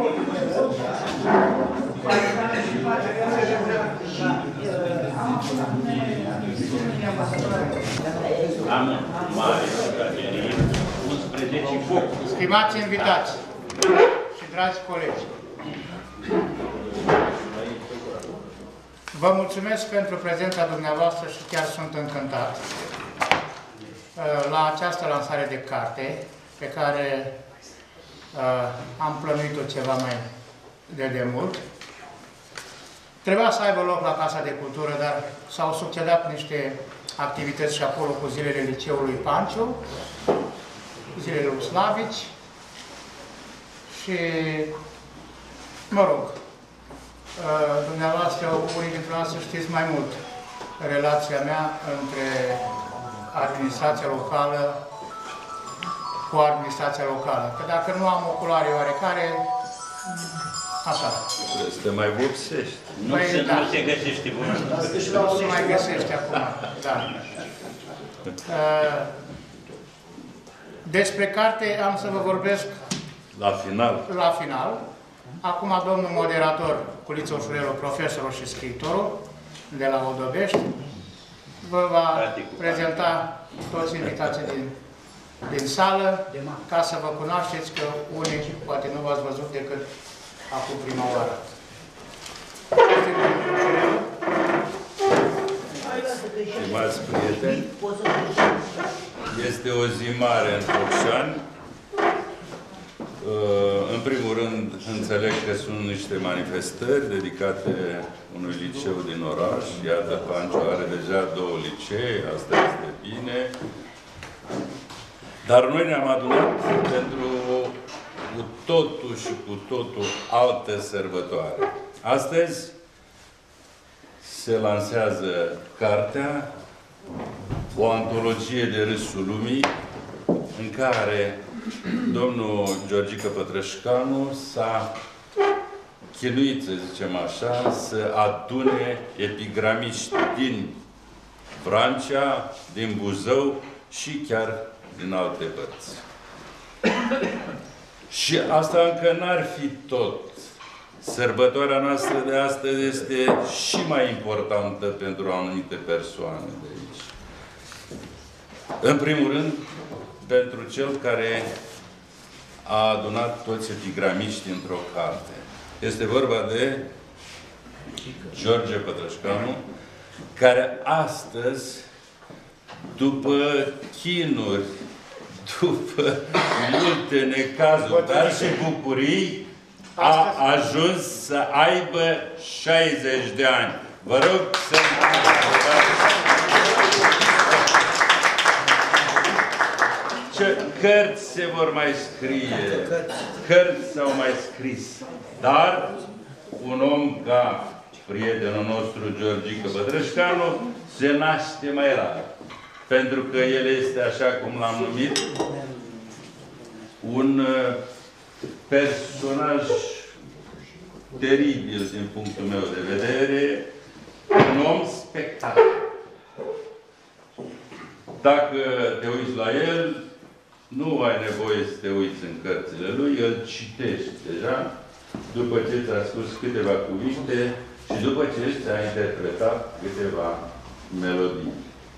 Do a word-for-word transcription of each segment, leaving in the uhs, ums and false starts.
Am mare bucătărie, unsprezece focuri. Stimați invitați și dragi colegi, vă mulțumesc pentru prezența dumneavoastră și chiar sunt încântat la această lansare de carte pe care am plănuit-o ceva mai de demult. Trebuia să aibă loc la Casa de Cultură, dar s-au succedat niște activități și acolo cu zilele Liceului Panciu, zilele lui Slavici și, mă rog, dumneavoastră, unii dintre noastre știți mai mult relația mea între administrația locală cu administrația locală. Că dacă nu am oculare oarecare, așa. Să te mai vopsești. Nu, Păi, se, da. nu se găsește bună. Nu se mai găsește acum, da. Despre carte am să vă vorbesc la final. La final. Acum domnul moderator, Culiță Ușurelu, profesorul și scriitorul de la Odobești, vă va prezenta toți invitații din, din sală, ca să vă cunoașteți, că unii poate nu v-ați văzut decât acum prima oară. Stimați prieteni, este o zi mare în Focșani. În primul rând, înțeleg că sunt niște manifestări dedicate unui liceu din oraș. Iată, Panciu are deja două licee, asta este bine. Dar noi ne-am adunat pentru cu totul și cu totul altă sărbătoare. Astăzi se lansează cartea, o antologie de râsul lumii, în care domnul Georgică Pătrășcanu s-a chinuit, să zicem așa, să adune epigramiști din Vrancea, din Buzău și chiar din alte părți. Și asta încă n-ar fi tot. Sărbătoarea noastră de astăzi este și mai importantă pentru anumite persoane de aici. În primul rând, pentru cel care a adunat toți epigramiștii într-o carte. Este vorba de George Pătrășcanu, care astăzi, după chinuri, după multe necazuri, dar și bucurii, a ajuns să aibă șaizeci de ani. Vă rog să... Ce cărți se vor mai scrie, cărți s-au mai scris, dar un om ca prietenul nostru Georgică Pătrășcanu se naște mai rar. Pentru că el este, așa cum l-am numit, un personaj teribil din punctul meu de vedere, un om spectator. Dacă te uiți la el, nu ai nevoie să te uiți în cărțile lui, îl citești deja, după ce ți-a spus câteva cuvinte și după ce ți-a interpretat câteva melodii.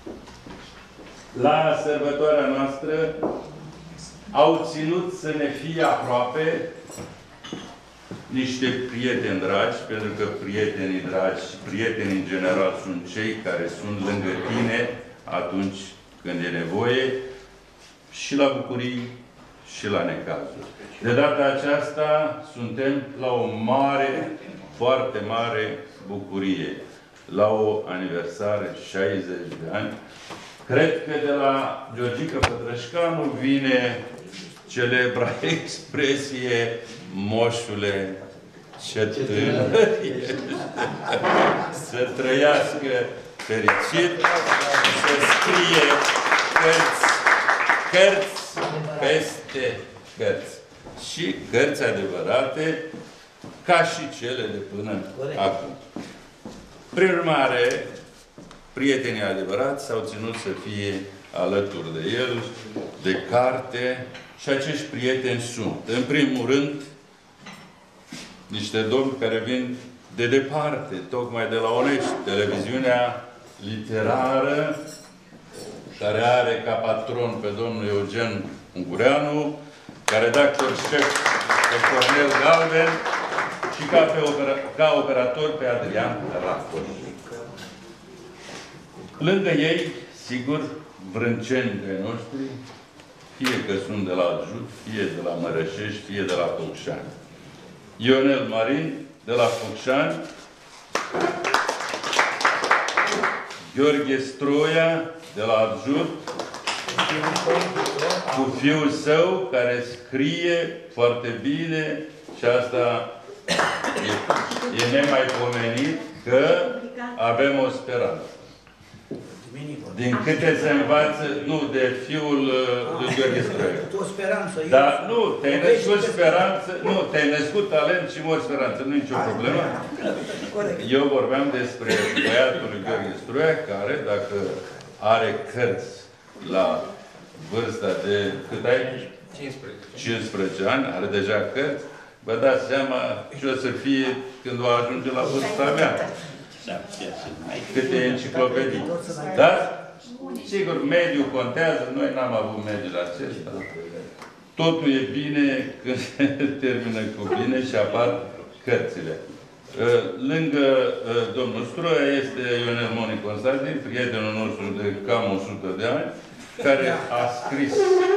La sărbătoarea noastră au ținut să ne fie aproape niște prieteni dragi, pentru că prietenii dragi, prietenii în general, sunt cei care sunt lângă tine atunci când e nevoie, și la bucurii și la necazuri. De data aceasta suntem la o mare, foarte mare bucurie. La o aniversare șaizeci de ani. Cred că de la Georgică Pătrășcanu vine celebra expresie moșule ce tânăr ești. Să trăiască fericit, să scrie cărți, cărți peste cărți. Și cărți adevărate, ca și cele de până acum. Prin urmare, prietenii adevărați s-au ținut să fie alături de el, de carte, și acești prieteni sunt, în primul rând, niște domni care vin de departe, tocmai de la Onești, televiziunea literară, care are ca patron pe domnul Eugen Ungureanu, ca redactor șef pe Cornel Galben și ca, pe opera, ca operator pe Adrian Racoș. Lângă ei, sigur, vrânceni de noștri, fie că sunt de la Ajut, fie de la Mărășești, fie de la Focșani. Ionel Marin, de la Focșani, Gheorghe Stroia, de la Ajut, cu fiul său, care scrie foarte bine și asta e, e nemaipomenit, că avem o speranță. Din câte se învață, nu, de fiul lui Gheorghe Stroia. O speranță. Dar nu, te-ai născut speranță, nu, te-ai născut talent și mori speranță, nu e nicio problemă. Eu vorbeam despre băiatul lui Gheorghe Stroia, care, dacă are cărți la vârsta de, cât ai? cincisprezece ani, are deja cărți, vă dați seama ce o să fie când va ajunge la vârsta mea. Câte enciclopedii. Dar, sigur, mediul contează. Noi n-am avut mediul acesta. Totul e bine când se termină cu bine și apar cărțile. Lângă domnul Stroia este Ionel Moni Constantin, prietenul nostru de cam o sută de ani, care a scris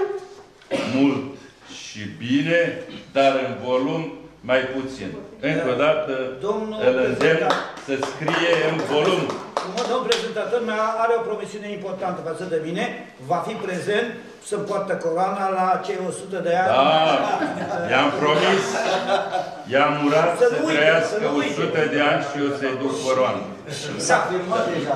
mult și bine, dar în volum mai puțin. Încă o dată îl îndemn să scrie în volum. Domnul prezentator meu are o promisiune importantă față de mine. Va fi prezent să-mi poartă coroana la cei o sută de ani. Da, i-am promis. I-am urat să, să trăiască o sută de ani și eu să-i duc coroana. S-a filmat deja.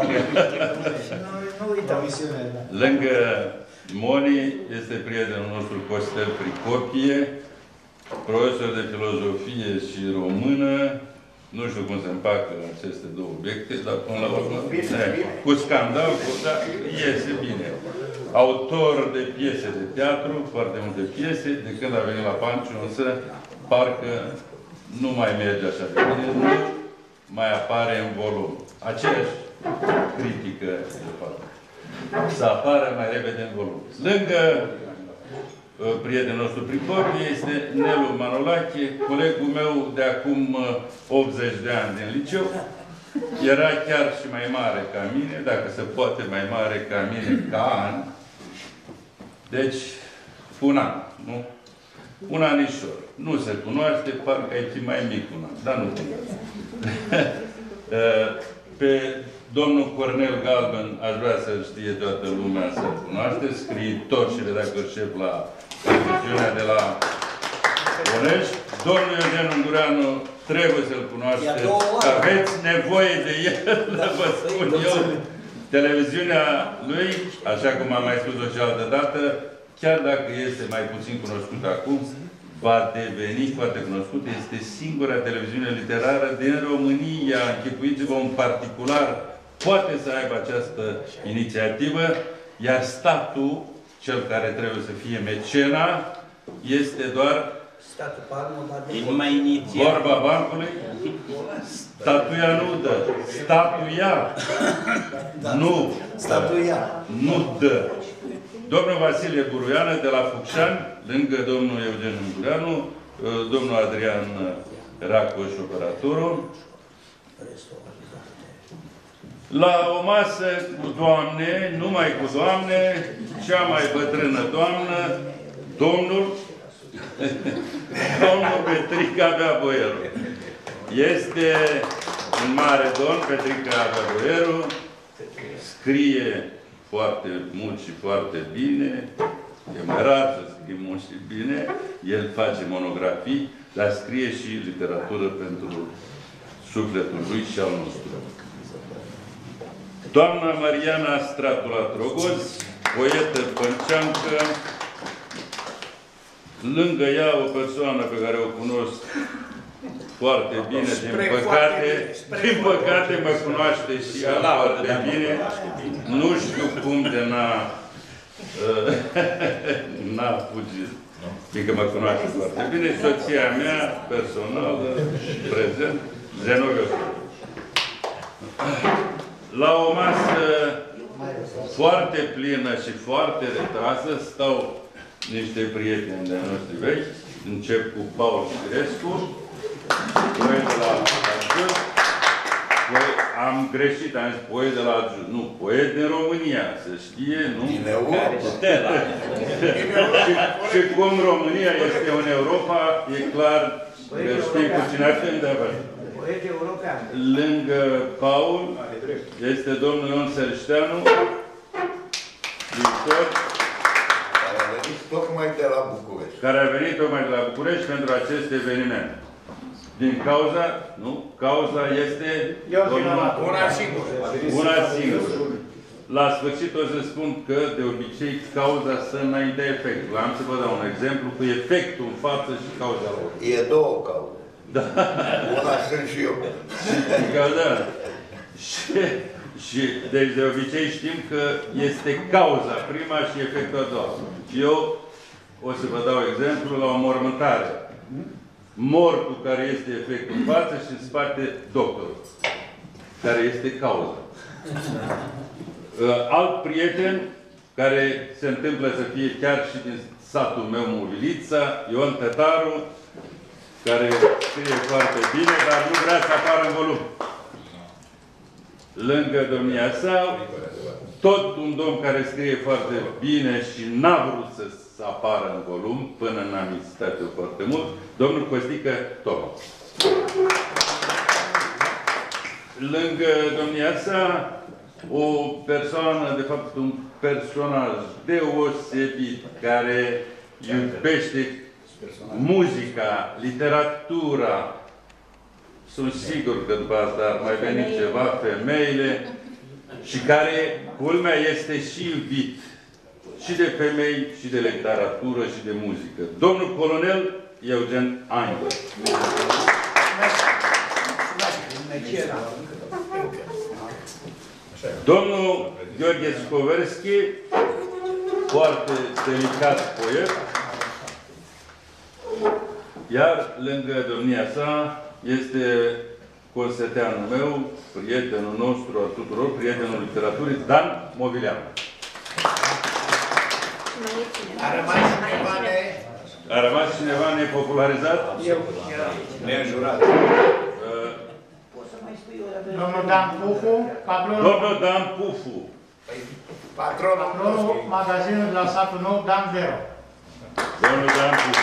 Nu uităm. Lângă Moni este prietenul nostru Costel Pricopie, profesor de filozofie și română. Nu știu cum se împacă aceste două obiecte, dar până la urmă, cu scandal, cu, dar iese bine. Autor de piese de teatru, foarte multe piese, de când a venit la Panciu, însă parcă nu mai merge așa de bine, nu mai apare în volum. Aceeași critică, de fapt. Să apară mai repede în volum. Lângă prietenul nostru Pricopie este Nelu Manolache, colegul meu de acum optzeci de ani din liceu. Era chiar și mai mare ca mine, dacă se poate mai mare ca mine, ca an. Deci, un an, nu? Un anișor. Nu se cunoaște, parcă ai fi mai mic un an, dar nu cunoaște. Pe domnul Cornel Galben aș vrea să-l știe toată lumea, să-l cunoaște, scriitor și redactor șef la televiziunea de la Onești. Domnul Eugen Ungureanu trebuie să-l cunoaște, că aveți nevoie de el, vă spun eu. Televiziunea lui, așa cum am mai spus-o și altă dată, chiar dacă este mai puțin cunoscut acum, va deveni foarte cunoscut. Este singura televiziune literară din România. Închipuiți-vă, un particular poate să aibă această inițiativă, iar statul, cel care trebuie să fie mecena, este doar vorba bancului. Statuia nu dă. Statuia. Nu. Statuia. Nu dă. Domnul Vasile Buruiană de la Focșani, lângă domnul Eugen Ungureanu, domnul Adrian Racoș, operatorul. La o masă cu doamne, numai cu doamne, cea mai bătrână doamnă, domnul, domnul Petrica Abia Boieru. Este un mare domn, Petrica Abia Boieru, scrie foarte mult și foarte bine, e mai rar să scrie mult și bine, el face monografii, dar scrie și literatură pentru sufletul lui și al nostru. Doamna Mariana Stratula Trogoz, poetă pănceancă, lângă ea o persoană pe care o cunosc foarte bine, din păcate, din păcate mă cunoaște și ea foarte bine. Nu știu cum de n-a N-a fugit. Fiindcă mă cunoaște foarte bine. Soția mea, personală, prezent, Zenogă. La o masă foarte plină și foarte retrasă stau niște prieteni de noștri vechi. Încep cu Paul Știrescu, poet de la Adjut. Am greșit, am zis poet de la Adjut. Nu, poet din România, să știe, nu? Din Europa. și, și cum România este în Europa, e clar că știi cu cine avem de avea. Lângă Paul este domnul Ion Serșteanu, Victor, Care a venit tocmai de la București. care a venit tocmai de la București pentru acest eveniment. Din cauza, nu? Cauza este Una singură. una singură. La sfârșit o să spun că, de obicei, cauza să înainte efect. Am să vă dau un exemplu cu efectul în față și cauza lor. E două cauze. Da. Una sunt și eu. Că da. Și, și, deci, de obicei știm că este cauza prima și efectul a doua. Eu o să vă dau exemplu la o mormântare. Mortul care este efectul în față și în spate doctorul, care este cauza. Alt prieten, care se întâmplă să fie chiar și din satul meu Movilița, Ion Tătaru, care scrie foarte bine, dar nu vrea să apară în volum. Lângă domnia sa, tot un domn care scrie foarte bine și n-a vrut să, să apară în volum, până n-am insistat-o foarte mult, domnul Costică Toma. Lângă domnia sa, o persoană, de fapt un personaj deosebit, care iubește muzica, literatura. Sunt sigur că după asta ar mai veni ceva, femeile, și care, culmea, este și iubit și de femei, și de literatură, și de muzică. Domnul colonel Eugen Angel. Domnul Gheorghe Scoverski, foarte delicat poet, iar lângă domnia sa este conseteanul meu, prietenul nostru al tuturor, prietenul literaturii, Dan Movileanu. A rămas cineva ne... A rămas cineva nepopularizat? Eu. Neînjurat. Domnul Dan Pufu, patronul, Domnul Dan Pufu. Patronul patronul magazinului de la satul nou, Dan Vero. Domnul Dan Pufu.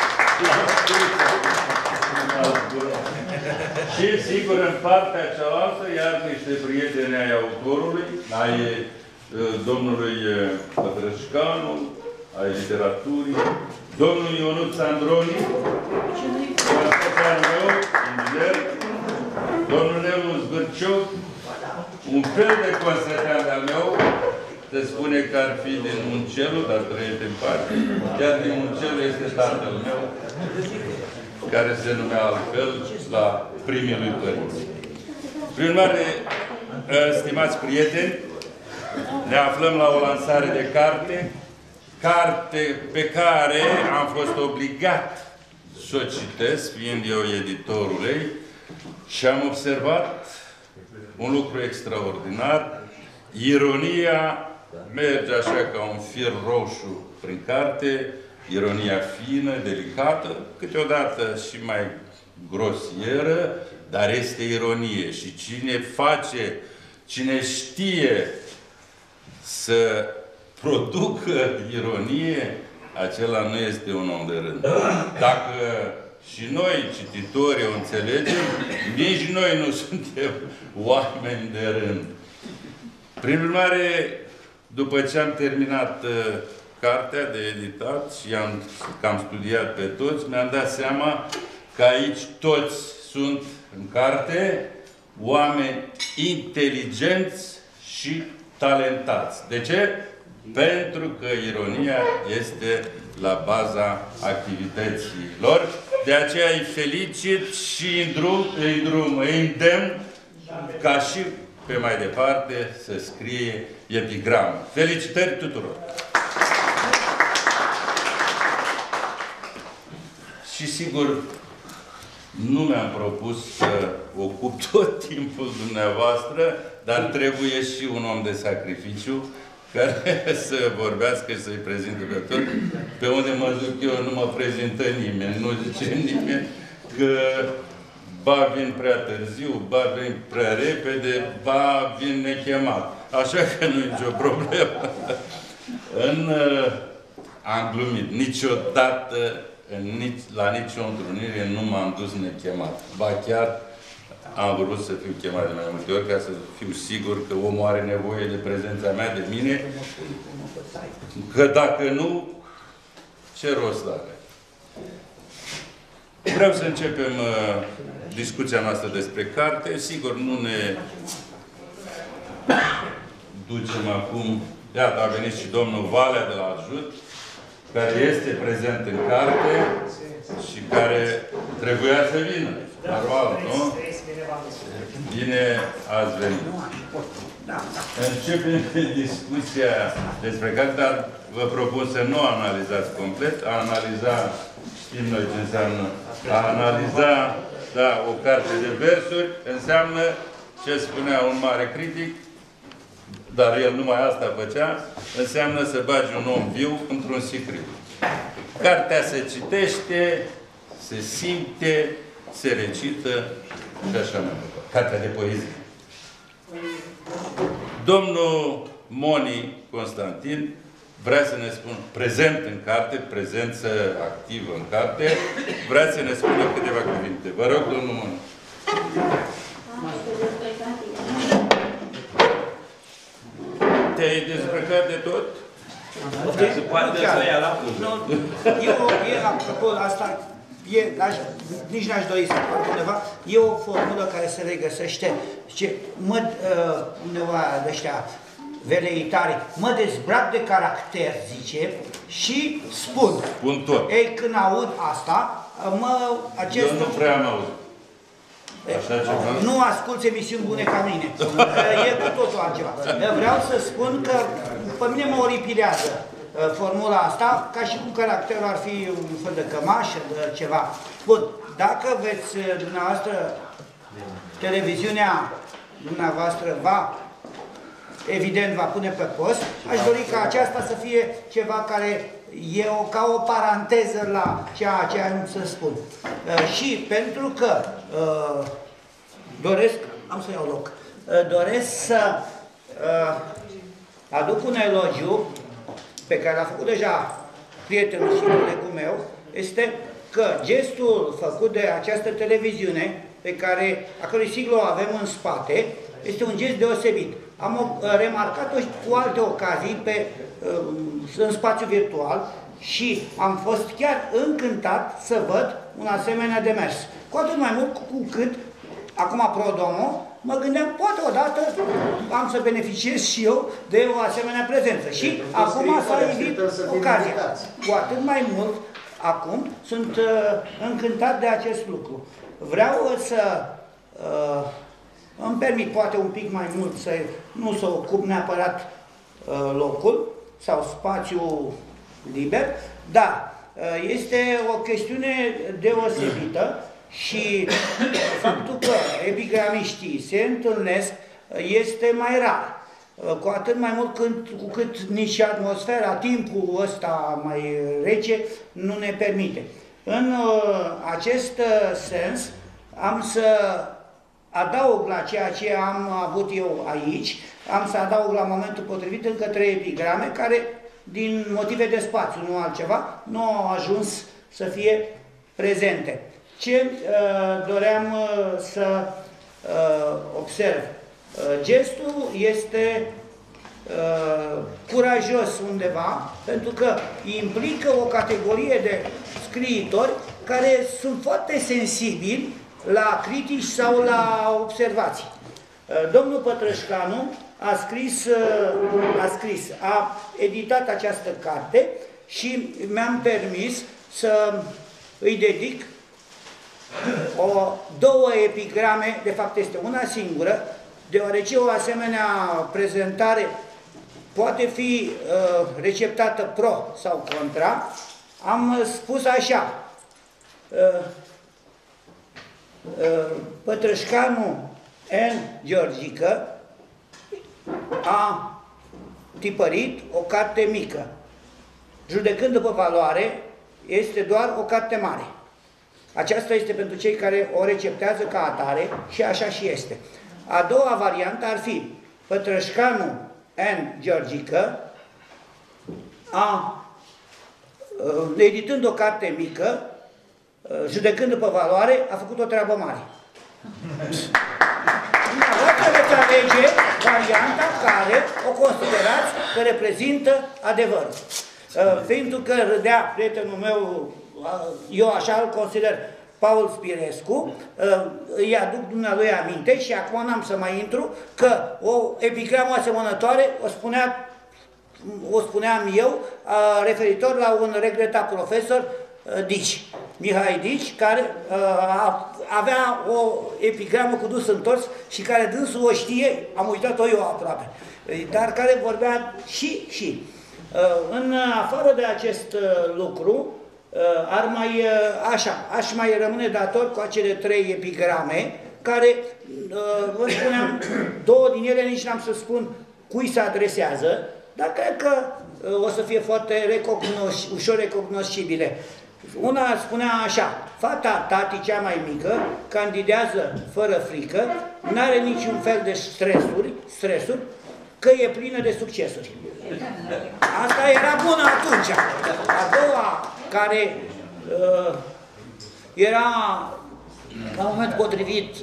Și, sigur, în partea cealaltă, iar niște prieteni ai autorului, ai domnului Pătrășcanu, ai literaturii, domnul Ionuț Androni, constatanul meu, inginer, domnul Nelu Zbârciuc, un fel de constatant al meu, se spune că ar fi din Muncelu, dar trăiește în parte. Chiar din Muncelu este tatăl meu, care se numea altfel la primii lui părinți. Prin urmare, stimați prieteni, ne aflăm la o lansare de carte, carte pe care am fost obligat să o citesc, fiind eu editorul ei, și am observat un lucru extraordinar. Ironia merge așa ca un fir roșu prin carte, ironia fină, delicată, câteodată și mai grosieră, dar este ironie. Și cine face, cine știe să producă ironie, acela nu este un om de rând. Dacă și noi, cititorii, o înțelegem, nici noi nu suntem oameni de rând. Prin urmare, după ce am terminat uh, cartea de editat și am cam studiat pe toți, mi-am dat seama că aici toți sunt în carte oameni inteligenți și talentați. De ce? Pentru că ironia este la baza activității lor. De aceea îi felicit și îi îndrum, îi îndrum, îi îndemn ca și pe mai departe să scrie epigramă. Felicitări tuturor! și sigur, nu mi-am propus să ocup tot timpul dumneavoastră, dar trebuie și un om de sacrificiu care să vorbească și să-i prezinte pe tot. Pe unde mă duc eu, nu mă prezintă nimeni, nu zice nimeni că ba vin prea târziu, ba vin prea repede, ba vin nechemat. Așa că nu e nicio problemă. În, am glumit, niciodată, în nici, la nicio întrunire nu m-am dus nechemat. Ba chiar am vrut să fiu chemat de mai multe ori ca să fiu sigur că omul are nevoie de prezența mea, de mine, că dacă nu, ce rost are? Vreau să începem uh, discuția noastră despre carte. Sigur, nu ne ducem acum. Iată, a venit și domnul Valea de la Ajut, care este prezent în carte și care trebuia să vină. Normal, nu? Bine ați venit. Începem discuția despre carte, dar vă propun să nu analizați complet. A analiza, știm noi ce înseamnă, a analiza, da, o carte de versuri înseamnă ce spunea un mare critic, dar el numai asta făcea, înseamnă să bagi un om viu într-un sicriu. Cartea se citește, se simte, se recită și așa mai departe. Cartea de poezie. Domnul Moni Constantin vrea să ne spună, prezent în carte, prezență activă în carte, vrea să ne spună câteva cuvinte. Vă rog, domnul Moni. Te-ai dezbrăcat de tot? Okay. Se poate să ia la puză. Eu, e, apropo, asta, e, aș, nici n-aș dori să fac undeva, e o formulă care se regăsește, zice, mă, uh, undeva de ăștia veleitari, mă dezbrac de caracter, zice, și spun. Spun tot. Ei, când aud asta, mă, acest... Eu nu prea am auzit. Așa ceva? Nu asculți emisiuni bune ca mine. E cu totul altceva. Vreau să spun că pe mine mă oripilează formula asta, ca și cum caracterul ar fi un fel de cămașă, de ceva. Bun, dacă veți, dumneavoastră, televiziunea dumneavoastră va, evident, va pune pe post, aș dori ca aceasta să fie ceva care e o, ca o paranteză la ceea ce am să spun. Uh, și pentru că uh, doresc, am să iau loc, uh, doresc să uh, aduc un elogiu pe care l-a făcut deja prietenul și colegul meu, este că gestul făcut de această televiziune, pe care, a cărui siglu o avem în spate, este un gest deosebit. Am uh, remarcat-o cu alte ocazii pe, uh, în spațiu virtual și am fost chiar încântat să văd un asemenea demers. Cu atât mai mult cu cât, acum pro domo, mă gândeam, poate odată am să beneficiez și eu de o asemenea prezență. Și acum s-a evit ocazia. Cu atât mai mult, acum, sunt uh, încântat de acest lucru. Vreau să... Uh, îmi permit poate un pic mai mult să nu să ocup neapărat uh, locul sau spațiul liber, dar uh, este o chestiune deosebită și faptul că epigramiștii se întâlnesc este mai rar. Uh, cu atât mai mult când, cu cât nici atmosfera, timpul ăsta mai rece nu ne permite. În uh, acest uh, sens am să adaug la ceea ce am avut eu aici, am să adaug la momentul potrivit încă trei epigrame care, din motive de spațiu, nu altceva, nu au ajuns să fie prezente. Ce uh, doream uh, să uh, observ? Uh, gestul este uh, curajos undeva, pentru că implică o categorie de scriitori care sunt foarte sensibili la critici sau la observații. Domnul Pătrășcanu a scris, a scris, a editat această carte și mi-am permis să îi dedic o, două epigrame, de fapt este una singură, deoarece o asemenea prezentare poate fi uh, receptată pro sau contra. Am spus așa: Pătrășcanu N. Georgică a tipărit o carte mică. Judecând după valoare, este doar o carte mare. Aceasta este pentru cei care o receptează ca atare și așa și este. A doua variantă ar fi Pătrășcanu N. Georgică a, editând o carte mică, judecând după valoare, a făcut o treabă mare. Dumneavoastră veți alege varianta care o considerați că reprezintă adevărul. Pentru că râdea prietenul meu, eu așa îl consider, Paul Spirescu, îi aduc dumnealui aminte și acum n-am să mai intru, că o epigramă asemănătoare o spunea, o spuneam eu, referitor la un regretat profesor, Dici, Mihai Dici, care avea o epigramă cu dus întors și care dânsul o știe, am uitat-o eu aproape, dar care vorbea și, și. În afară de acest lucru, ar mai, așa, aș mai rămâne dator cu acele trei epigrame, care, vă spuneam, două din ele nici n-am să spun cui se adresează, dar cred că o să fie foarte recognos, ușor recognoscibile. Una spunea așa: fata tati cea mai mică candidează fără frică, n-are niciun fel de stresuri, stresuri, că e plină de succesuri. Asta era bună atunci. A doua, care uh, era la moment potrivit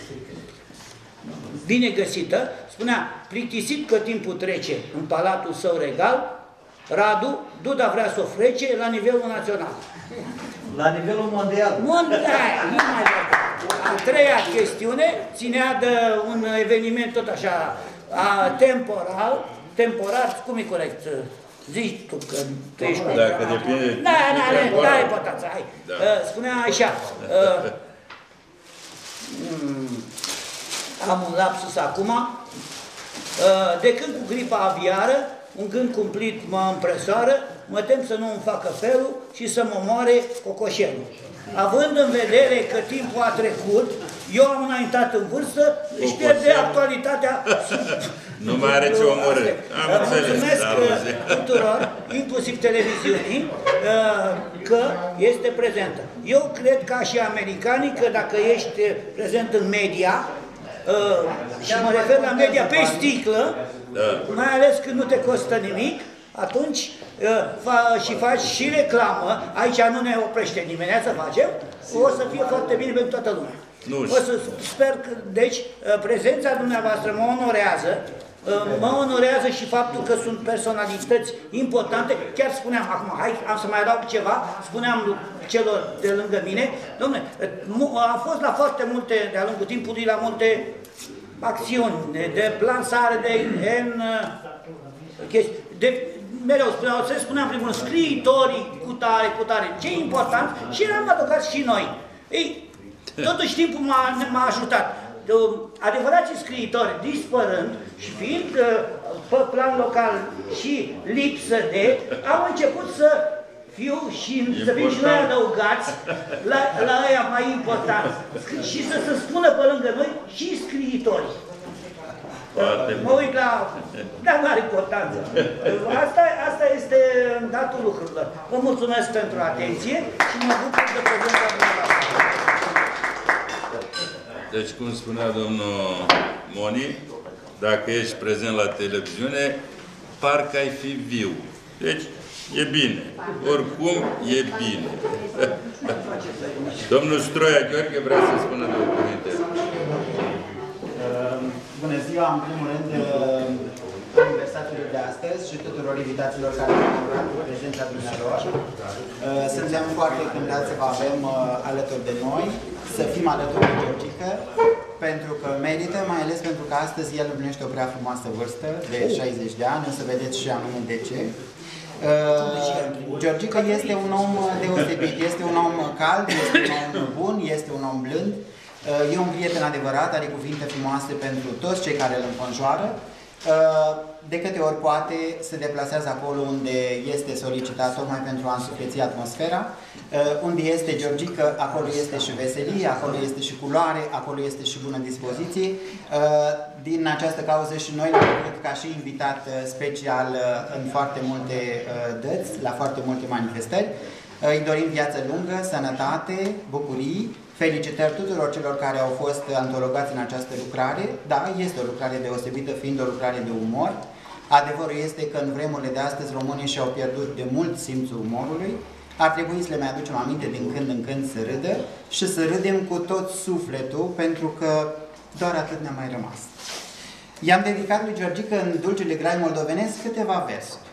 bine găsită, spunea: plictisit că timpul trece în palatul său regal, Radu, Duda vrea să o frece la nivelul național. La nivelul mondial. Mondial, nu mai vorbim. A treia chestiune ținea de un eveniment tot așa, a, temporal, temporar, cum e corect? Zici tu că tu ești cu... Dacă depinde... Da, da, da, da, importanță, hai. Da. Spunea așa, uh, am un lapsus acum, uh, de când cu gripa aviară, un gând cumplit mă împresoară, mă tem să nu îmi facă felul și să mă moare cocoșelul. Având în vedere că timpul a trecut, eu am înaintat în vârstă, își pierde actualitatea. Nu mai are ce omorâ. Am înțeles. Mulțumesc tuturor, inclusiv televiziunii, că este prezentă. Eu cred ca și americanii că dacă ești prezent în media, și mă refer la media pe sticlă, mai ales când nu te costă nimic, atunci și faci și reclamă, aici nu ne oprește nimeni să facem, o să fie foarte bine pentru toată lumea. O să sper că, deci, prezența dumneavoastră mă onorează, mă onorează și faptul că sunt personalități importante. Chiar spuneam acum, hai, am să mai adaug ceva, spuneam celor de lângă mine, dom'le, am fost la foarte multe, de-a lungul timpului, la multe acțiuni, de, de lansare, de în chestii, de, mereu spuneau, se spunea în primul rând, scriitorii cu tare, cu tare, ce important, și eram aducați și noi. Ei, totuși timpul m-a ajutat. Adevărații scriitori dispărând și fiind pe plan local și lipsă de, au început să fiu și să fim și noi adăugați la, la aia mai important și să se spună pe lângă noi și scriitori. Mă uit la... Dar nu are importanță. Asta, asta este datul lucrurilor. Vă mulțumesc pentru atenție și mă bucur de prezența dumneavoastră. Deci, cum spunea domnul Moni, dacă ești prezent la televiziune, parcă ai fi viu. Deci, e bine. Oricum, e bine. Domnul Stroia Gheorghe vrea să spună două cuvinte. Bună ziua, în primul rând, aniversatului de astăzi și tuturor invitaților care au onorat cu prezența dumnealor. Suntem foarte încântați să vă avem alături de noi, să fim alături de Georgică, pentru că merită, mai ales pentru că astăzi el împlinește o prea frumoasă vârstă, de șaizeci de ani, o să vedeți și anume de ce. Georgică este un om deosebit, este un om cald, este un om bun, este un om blând. E un prieten adevărat, are cuvinte frumoase pentru toți cei care îl înconjoară De câte ori poate, se deplasează acolo unde este solicitat, tocmai pentru a însufleți atmosfera. Unde este Georgică, acolo este și veselie, acolo este și culoare, acolo este și bună dispoziție. Din această cauză și noi l-am avut ca și invitat special în foarte multe dăți, la foarte multe manifestări. Îi dorim viață lungă, sănătate, bucurii. Felicitări tuturor celor care au fost antologați în această lucrare. Da, este o lucrare deosebită, fiind o lucrare de umor. Adevărul este că în vremurile de astăzi românii și-au pierdut de mult simțul umorului. Ar trebui să le mai aducem aminte din când în când să râdă și să râdem cu tot sufletul, pentru că doar atât ne-a mai rămas. I-am dedicat lui Georgică în dulcele grai moldovenesc câteva versuri.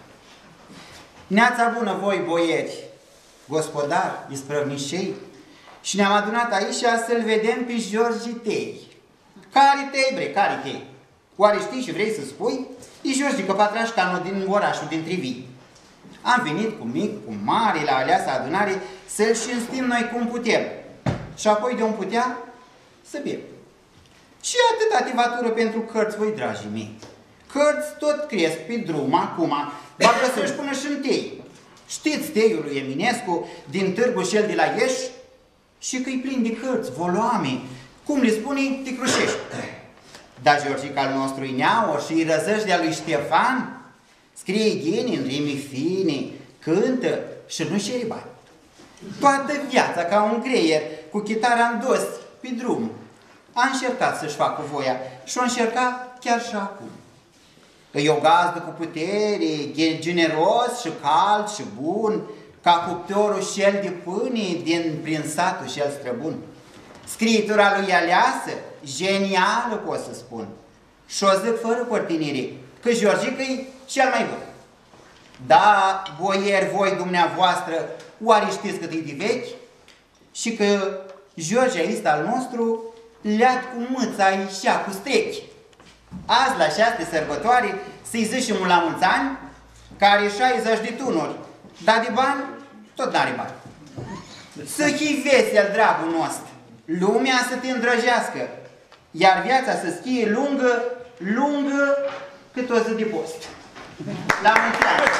Neața bună voi, boieri, gospodari, isprăvnișei, și ne-am adunat aici să-l vedem pe Georgi Tei. Care tei, bre, care tei? Oare știi și vrei să spui? E Georgică Patrașcanu din orașul din Trivii. Am venit cu mic, cu mare, la aleasa adunare, să-l știnstim noi cum putem. Și apoi de un putea să bem. Și atâta tivatură pentru cărți, voi, dragii mei. Cărți tot cresc pe drum, acum, va găsești până și în tei. Știți teiul lui Eminescu din târgul cel de la Ieș? Și că-i plin de cărți, voluame, cum le spune, te crușești. Dar Georgica al nostru e neauă și îi răzăși de-a lui Ștefan, scrie ghini în rime fine, cântă și nu șeri bani. Toată viața ca un greier, cu chitara în dos, pe drum. A încercat să-și facă voia și o încerca chiar și acum. E o gazdă cu putere, generos și cald și bun, ca cuptorul cel de pâine din prin satul cel străbun. Scriitura lui aleasă, genială pot să spun. Și o zic fără părtinire, că Georgică e cel mai bun. Da, boieri, voi dumneavoastră, oare știți cât e de vechi? Și că George este al nostru, leat cu mâța aici, cu strechi. Azi, la șase sărbătoare, să-i zicem la mulți ani, care șaizeci de tunuri, dar de bani, tot n-are bani. Să fii vesel, dragul nostru, lumea să te îndrăgească, iar viața să schie lungă, lungă cât o zi de post. La mulți ani!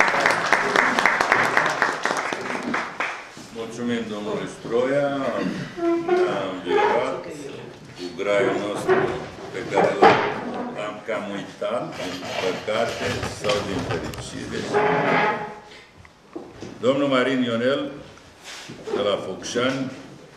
Mulțumim domnului Stroia, am învierat cu graiul nostru pe care l-am cam uitat, din păcate sau din fericire. Domnul Marin Ionel, de la Focșani,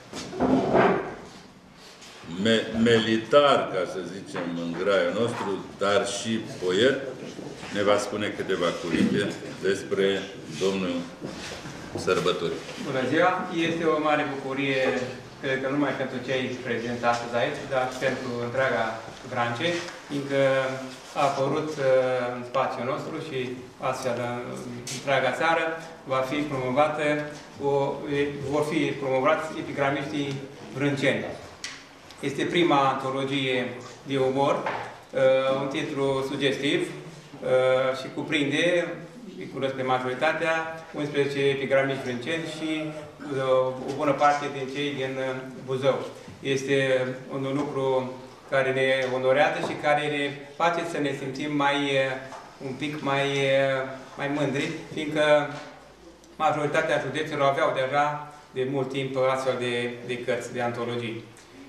me militar, ca să zicem, în graiul nostru, dar și poet, ne va spune câteva cuvinte despre domnul sărbători. Bună ziua! Este o mare bucurie, cred că numai pentru cei prezenți astăzi aici, dar și pentru întreaga Vrancea, fiindcă a apărut în spațiul nostru și astfel în întreaga țară va fi promovată, o, vor fi promovați epigramiștii vrânceni. Este prima antologie de umor, un titlu sugestiv și cuprinde, îi cunosc pe majoritatea, unsprezece epigramiști vrânceni și o bună parte din cei din Buzău. Este un lucru care ne onorează și care ne face să ne simțim mai, un pic mai, mai mândri, fiindcă majoritatea județelor aveau deja de mult timp astfel de, de cărți, de antologii.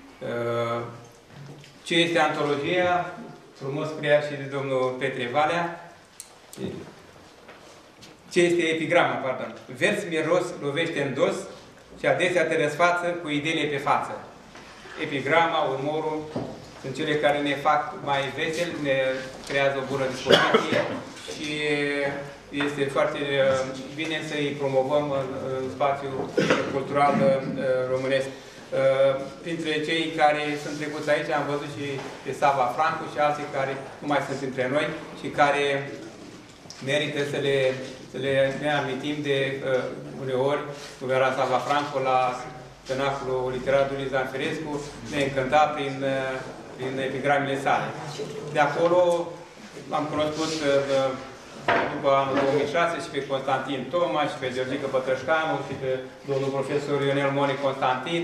Ce este antologia? Frumos scria și de domnul Petre Valea. Ce este epigrama, pardon? Vers miros lovește în dos și adesea te răsfață cu ideile pe față. Epigrama, umorul, sunt cele care ne fac mai veseli, ne creează o bună dispoziție și este foarte bine să-i promovăm în, în spațiul cultural românesc. Printre cei care sunt trecuți aici am văzut și pe Sava Francu și alții care nu mai sunt între noi și care merită să le, să le ne amintim de uh, uneori, cum era Sava Franco la cenaclul literaturului Zanferescu, ne încânta prin, uh, prin epigramele sale. De acolo am cunoscut uh, după anul două mii șase și pe Constantin Toma și pe Georgică Pătrășcanu și pe domnul profesor Ionel Moni Constantin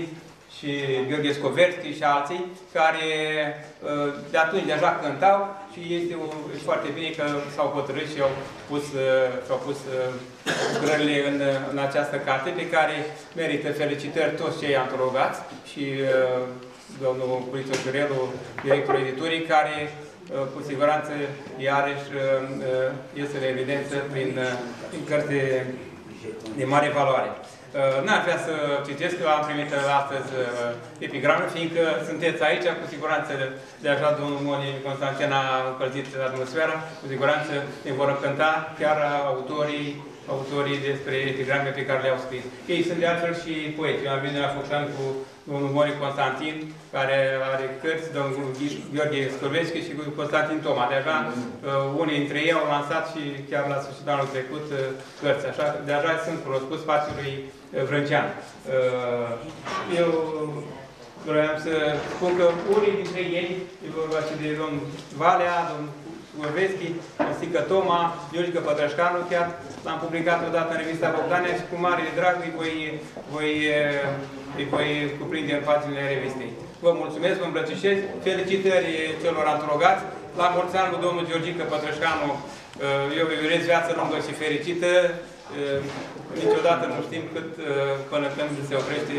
și Gheorghe Scoverski și alții, care de atunci deja cântau și este o, foarte bine că s-au hotărât și au pus, și-au pus lucrările în, în această carte, pe care merită felicitări toți cei antologați și domnul Puriță Ciurelu, directorul editurii, care cu siguranță iarăși este de evidență prin, prin cărți de, de mare valoare. N-aș vrea să citesc, că am primit astăzi epigramă, fiindcă sunteți aici, cu siguranță deja domnul Moni Constantin a încălzit atmosfera, cu siguranță ne vor cânta chiar autorii, autorii despre epigrame pe care le-au scris. Ei sunt de altfel și poeti. Eu am venit la Focșani cu domnul Moni Constantin, care are cărți, domnul Gheorghe Scoverski și cu Constantin Toma. Deja uh, unii dintre ei au lansat și chiar la sfârșitul anului trecut uh, cărți. Așa, deja sunt cunoscuți spațiului uh, Vrâncean. Uh, eu vreau să spun că unii dintre ei, e vorba și de domnul Valea, domnul Scoverski, Stică Toma, Iulică Pătrășcanu, chiar l-am publicat odată în revista Bogdanea și cu mare drag îi voi, voi, îi voi cuprinde în paginile revistei. Vă mulțumesc, vă îmbrățișez, felicitări celor antologați, la mulți ani lui domnul Georgică Pătrășcanu, eu îi urez viață lungă și fericită, niciodată nu știm cât până când se oprește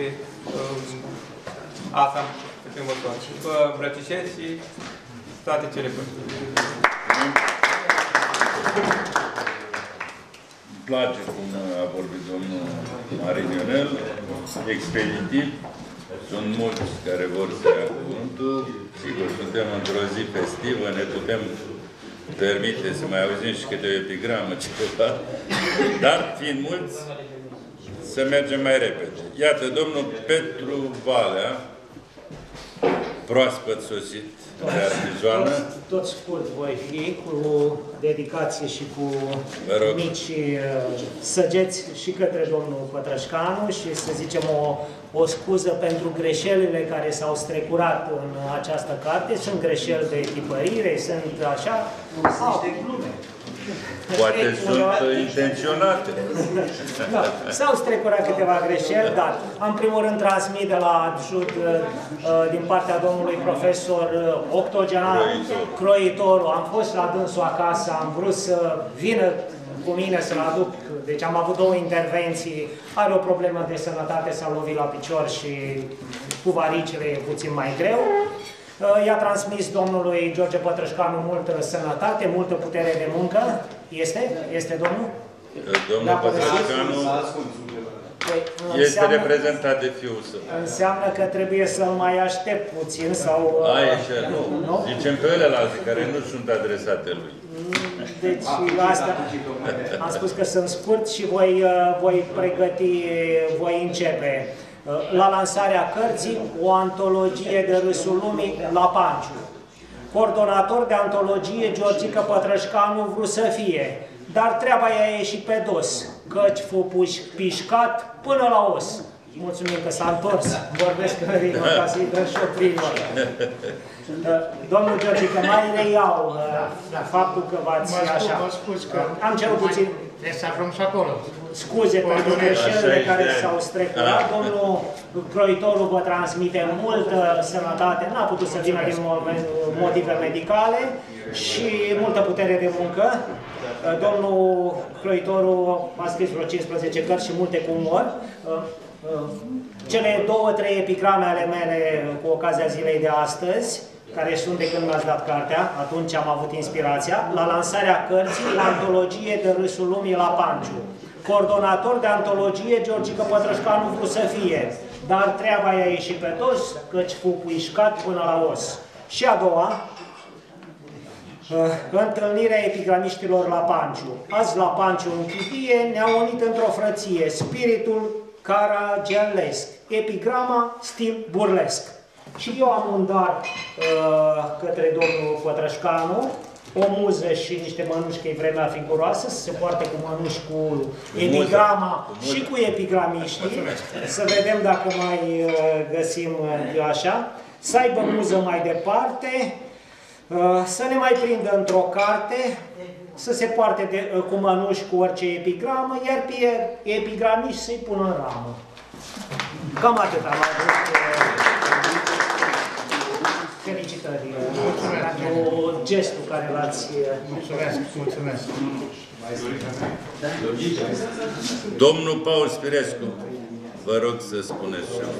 asta pe următor. Vă îmbrățișez și toate cele bune. Îmi place cum a vorbit domnul Marin Ionel, expeditiv. Sunt mulți care vor să ia cuvântul. Sigur, suntem într-o zi festivă, ne putem permite să mai auzim și câte o epigramă, ceva. Dar, fiind mulți, să mergem mai repede. Iată, domnul Petru Valea, proaspăt sosit de artizoană. Tot, tot scurt voi fi, cu dedicație și cu mici uh, săgeți și către domnul Pătrășcanu și să zicem o, o scuză pentru greșelile care s-au strecurat în această carte. Sunt greșeli de tipărire, sunt așa... Sunt niște glume. Poate sunt intenționate. Da, s-au strecurat câteva greșeli, dar în primul rând transmit de la adjud din partea domnului profesor octogenar Croitorul. Am fost la dânsul acasă, am vrut să vină cu mine să-l aduc, deci am avut două intervenții, are o problemă de sănătate, s-a lovit la picior și cu varicile e puțin mai greu. I-a transmis domnului George Pătrășcanu multă sănătate, multă putere de muncă. Este? Este domnul? Domnul Pătrășcanu este înseamnă, reprezentat de fiul său. Înseamnă că trebuie să-l mai aștept puțin sau... Aici, nu. nu. Zicem pe celelalte care nu sunt adresate lui. Deci asta, am spus că sunt scurt și voi, voi pregăti, voi începe. La lansarea cărții, o antologie de Râsul Lumii la Panciu. Coordonator de antologie, Georgică Pătrășcanu vrut să fie, dar treaba i-a ieșit pe dos, căci fu pișcat până la os. Mulțumim că s-a întors, vorbesc în rimă, ca să-i dăm și o primă. Domnul Georgică, mai reiau faptul că v-ați așa. Am cerut puțin... Deci să ajung și acolo. Scuze pentru greșelile care s-au strecurat. Domnul Croitorul vă transmite multă sănătate, n-a putut să vină din motive medicale și multă putere de muncă. Domnul Croitorul a scris vreo cincisprezece cărți și multe cu umor. Cele două, trei epigrame ale mele cu ocazia zilei de astăzi, care sunt de când mi-ați dat cartea, atunci am avut inspirația, la lansarea cărții, la antologie de Râsul Lumii la Panciu. Coordonator de antologie, Georgică Pătrășcanu vrut să fie, dar treaba i-a ieșit pe dos, căci fu puișcat până la os. Și a doua, întâlnirea epigramiștilor la Panciu. Azi la Panciu în chitie ne-au unit într-o frăție spiritul caragialesc, epigrama stil burlesc. Și eu am un dar uh, către domnul Pătrășcanu, o muză și niște mănuși, că e vremea figuroasă, să se poarte cu mănuși cu epigrama și cu epigramiștii, să vedem dacă mai uh, găsim uh, așa, să aibă muză mai departe, uh, să ne mai prindă într-o carte, să se poarte de, uh, cu mănuși cu orice epigramă, iar pe epigramiști să-i pună în ramă. Cam atât am avut. Felicitări pentru gestul care l-ați... Mulțumesc, mulțumesc. Domnul Paul Spirescu, vă rog să spuneți ceva.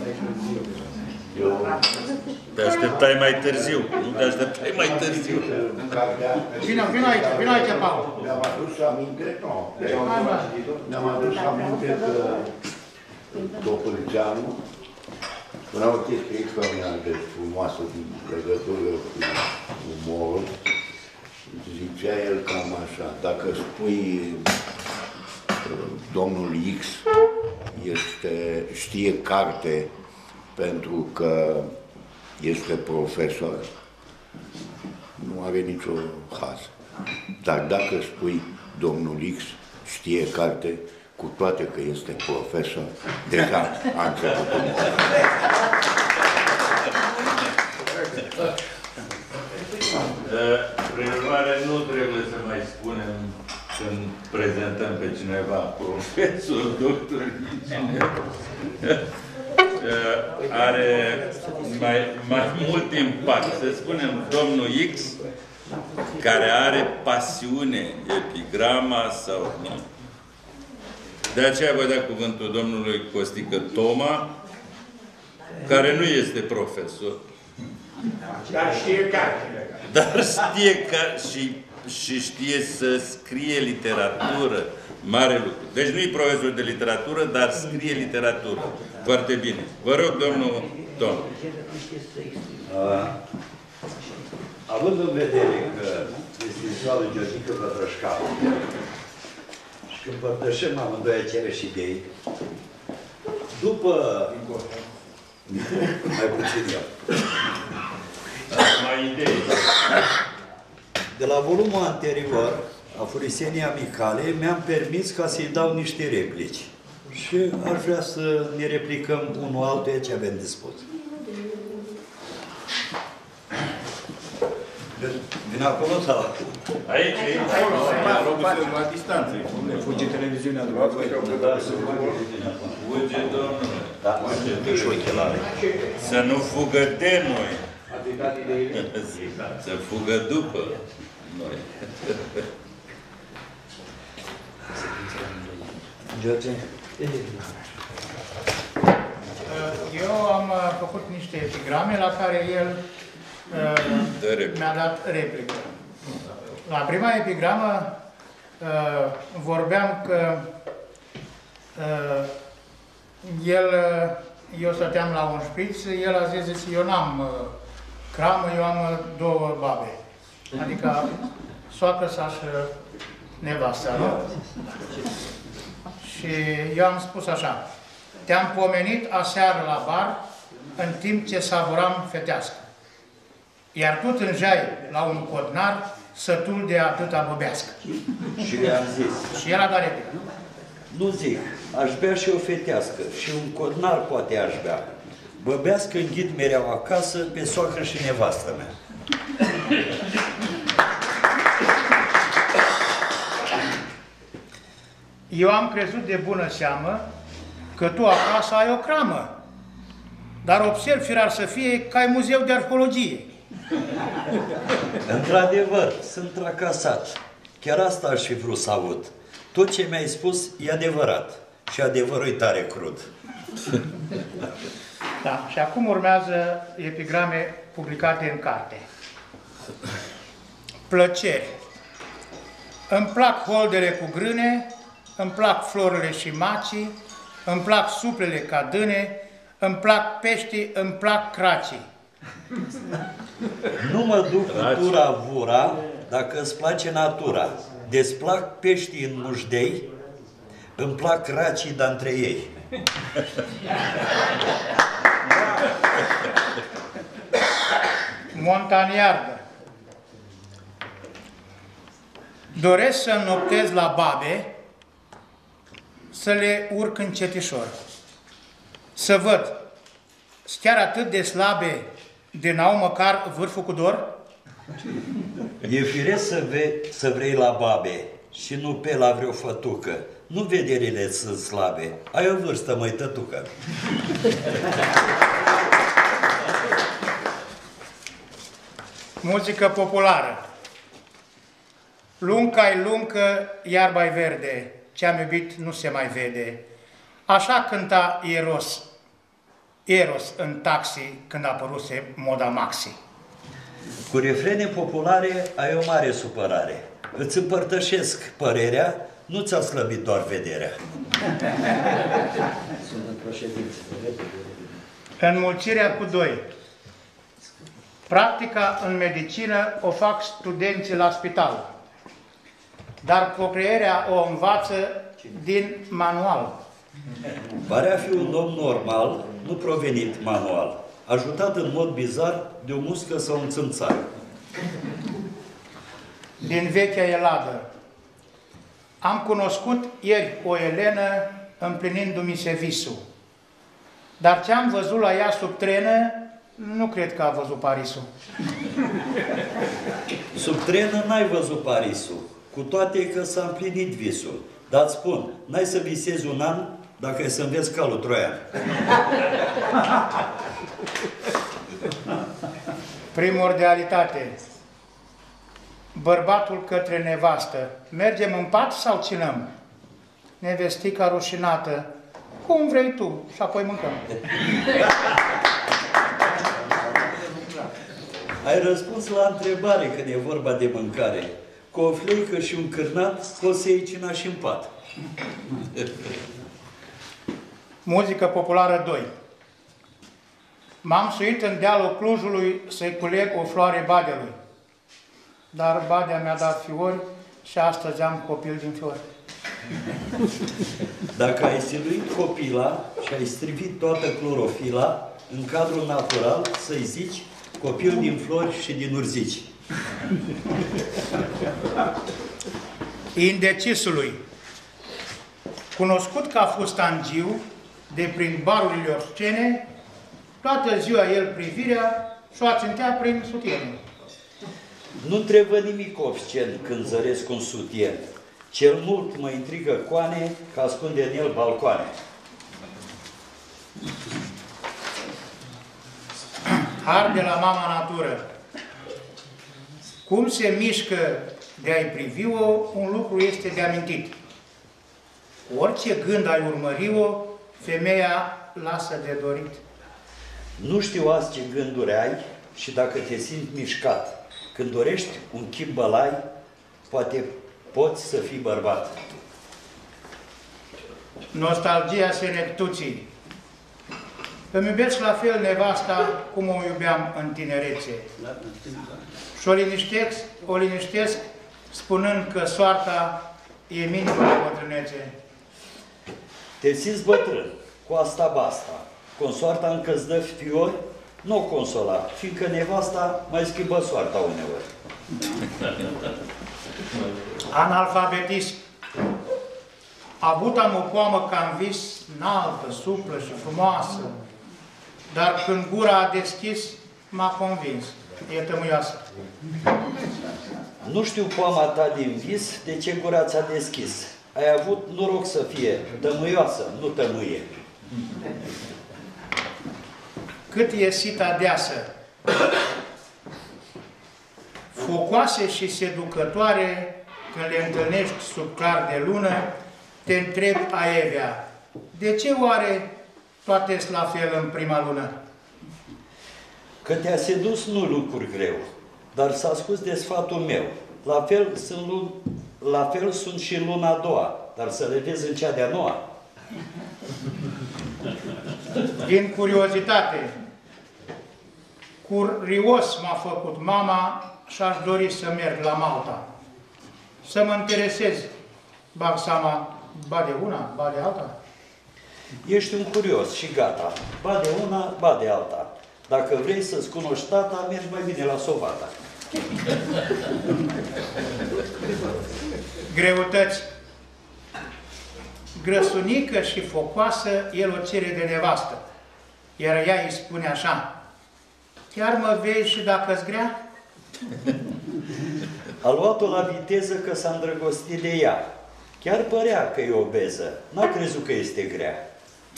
Te așteptai mai târziu, nu te așteptai mai târziu. Vino, vino aici, vino aici, Paul. Mi-am adus aminte, nu, mi-am adus aminte că Topâlceanu spunea o chestie extraordinar de frumoasă din legătură cu umorul. Zicea el cam așa, dacă spui domnul X este, știe carte pentru că este profesor, nu are nicio haz. Dar dacă spui domnul X știe carte, cu toate că este profesor, deja a început. Prin urmare, nu trebuie să mai spunem când prezentăm pe cineva profesor, doctor, inginer. Are mai, mai mult impact. Să spunem domnul X, care are pasiune, epigrama sau nu. De aceea voi da cuvântul domnului Costică Toma, care nu este profesor. Dar știe carte. Dar știe că și, și știe să scrie literatură. Mare lucru. Deci nu e profesor de literatură, dar scrie literatură. Foarte bine. Vă rog, domnul Tom. Uh, având în vedere că este ziua lui Georgică Pătrășcanu și că împărtășim amândoi aceleași idei, după... mai puțin eu. Mai idei. De la volumul anterior, a Furisenia Micale, mi-am permis ca să-i dau niște replici. Și aș vrea să ne replicăm unul altuia ce avem de spus. Vine acolo sau? Aici, aici. La distanță. Ne fuge televiziunea după voi. Fuge, domnule. Da, și ochelare. Să nu fugă de noi. Să fugă după noi. George? Eu am făcut niște epigrame la care el uh, mi-a dat replică. La prima epigramă uh, vorbeam că uh, el, eu stăteam la un șpriț, el a zis, zis eu n-am uh, cramă, eu am uh, două babe. Adică soacră sa și nevasta, nu? Și eu am spus așa, te-am pomenit aseară la bar în timp ce savuram fetească. Iar tu tânjai la un codnar sătul de atâta băbească. Și i-am zis. Și el a dat replică. Nu zic, aș bea și o fetească și un codnar poate aș bea. Băbească înghit mereu acasă pe soacră și nevastă mea. Eu am crezut de bună seamă că tu acasă ai o cramă, dar observ firar să fie că ai muzeu de arheologie. Într-adevăr, sunt tracasat. Chiar asta aș fi vrut să aud. Tot ce mi-ai spus e adevărat. Și adevărul e tare crud. Da, și acum urmează epigrame publicate în carte. Plăceri. Îmi plac holdere cu grâne, îmi plac florile și macii, îmi plac suplele ca dâne, îmi plac peștii, îmi plac cracii. Nu mă duc cu tura vura dacă îți place natura. Deci plac peștii în mușdei, îmi plac cracii de-antre ei. Montaniardă. Doresc să înnoptez la babe, să le urc încetișor. Să văd, chiar atât de slabe de n-au măcar vârful cu dor? E firesc să, ve să vrei la babe și nu pe la vreo fătucă. nu vederile sunt slabe. Ai o vârstă, măi, tătucă. Muzică populară. Lunca-i luncă, iarba-i verde, ce-am iubit nu se mai vede. Așa cânta Eros, Eros în taxi când a apăruse moda maxi. Cu refrene populare ai o mare supărare. Îți împărtășesc părerea, nu ți-a slăbit doar vederea. Înmulțirea cu doi. Practica în medicină o fac studenții la spital, dar procreerea o învață din manual. Pare a fi un om normal, nu provenit manual, ajutat în mod bizar de o muscă sau un țânțar. Din vechea Eladă. Am cunoscut ieri o Elenă împlinindu-mi se visul, dar ce am văzut la ea sub trenă, nu cred că a văzut Parisul. Sub trenă n-ai văzut Parisul, cu toate că s-a împlinit visul. Dar îți spun, n-ai să visezi un an dacă ai să înveți calul troian. Primordialitate. Bărbatul către nevastă. Mergem în pat sau ținăm? Nevestica rușinată. Cum vrei tu? Și apoi mâncăm. Ai răspuns la întrebare când e vorba de mâncare. Cu o fleică și un cârnat poți să iei cina și în pat. Muzică populară doi. M-am suit în dealul Clujului să-i culeg o floare badelui, dar badea mi-a dat fiori și astăzi am copil din fiori. Dacă ai siluit copila și ai strivit toată clorofila, în cadrul natural să-i zici copil din flori și din urzici. Indecisului. Cunoscut ca fustangiu, de prin barurile obscene, toată ziua el privirea și o ațintea prin sutienul. Nu trebuie nimic obscen când zăresc un sutien. Cel mult mă intrigă coane, că ascunde în el balcoane. Har de la mama natură. Cum se mișcă de a-i privi-o, un lucru este de amintit. Orice gând ai urmări-o, femeia lasă de dorit. Nu știu azi ce gânduri ai și dacă te simți mișcat. Când dorești un chip bălai, poate poți să fii bărbat. Nostalgia senectuții. Îmi iubesc la fel nevasta cum o iubeam în tinerețe. Și o liniștesc, o liniștesc spunând că soarta e minimă la bătrânețe. Te simți bătrân, cu asta basta. Consoarta încă îți dă fiori, nu o consola, fiindcă nevasta mai schimbă soarta uneori. Analfabetism. Avut am o poamă ca în vis, înaltă, suplă și frumoasă, dar când gura a deschis, m-a convins. E tămâioasă. Nu știu poama ta din vis de ce gura ți-a deschis. Ai avut noroc să fie tămâioasă, nu tămâie. Cât e sita deasă, focoase și seducătoare, când le întâlnești sub clar de lună, te întreb aievea, de ce oare toate-s la fel în prima lună? Că te-a sedus nu lucruri greu, dar s-a scos de sfatul meu. La fel sunt, lun... la fel sunt și luna a doua, dar să le vezi în cea de-a noua. Din curiozitate, curios m-a făcut mama și aș dori să merg la Malta. Să mă interesez, bag seama, ba de una, ba de alta. Ești un curios și gata. Ba de una, ba de alta. Dacă vrei să-ți cunoști tata, mergi mai bine la Sovata. Greutăți. Grăsunică și focoasă, el o cere de nevastă. Iar ea îi spune așa, chiar mă vezi și dacă-s grea? A luat-o la viteză că s-a îndrăgostit de ea. Chiar părea că e obeză. N-a crezut că este grea.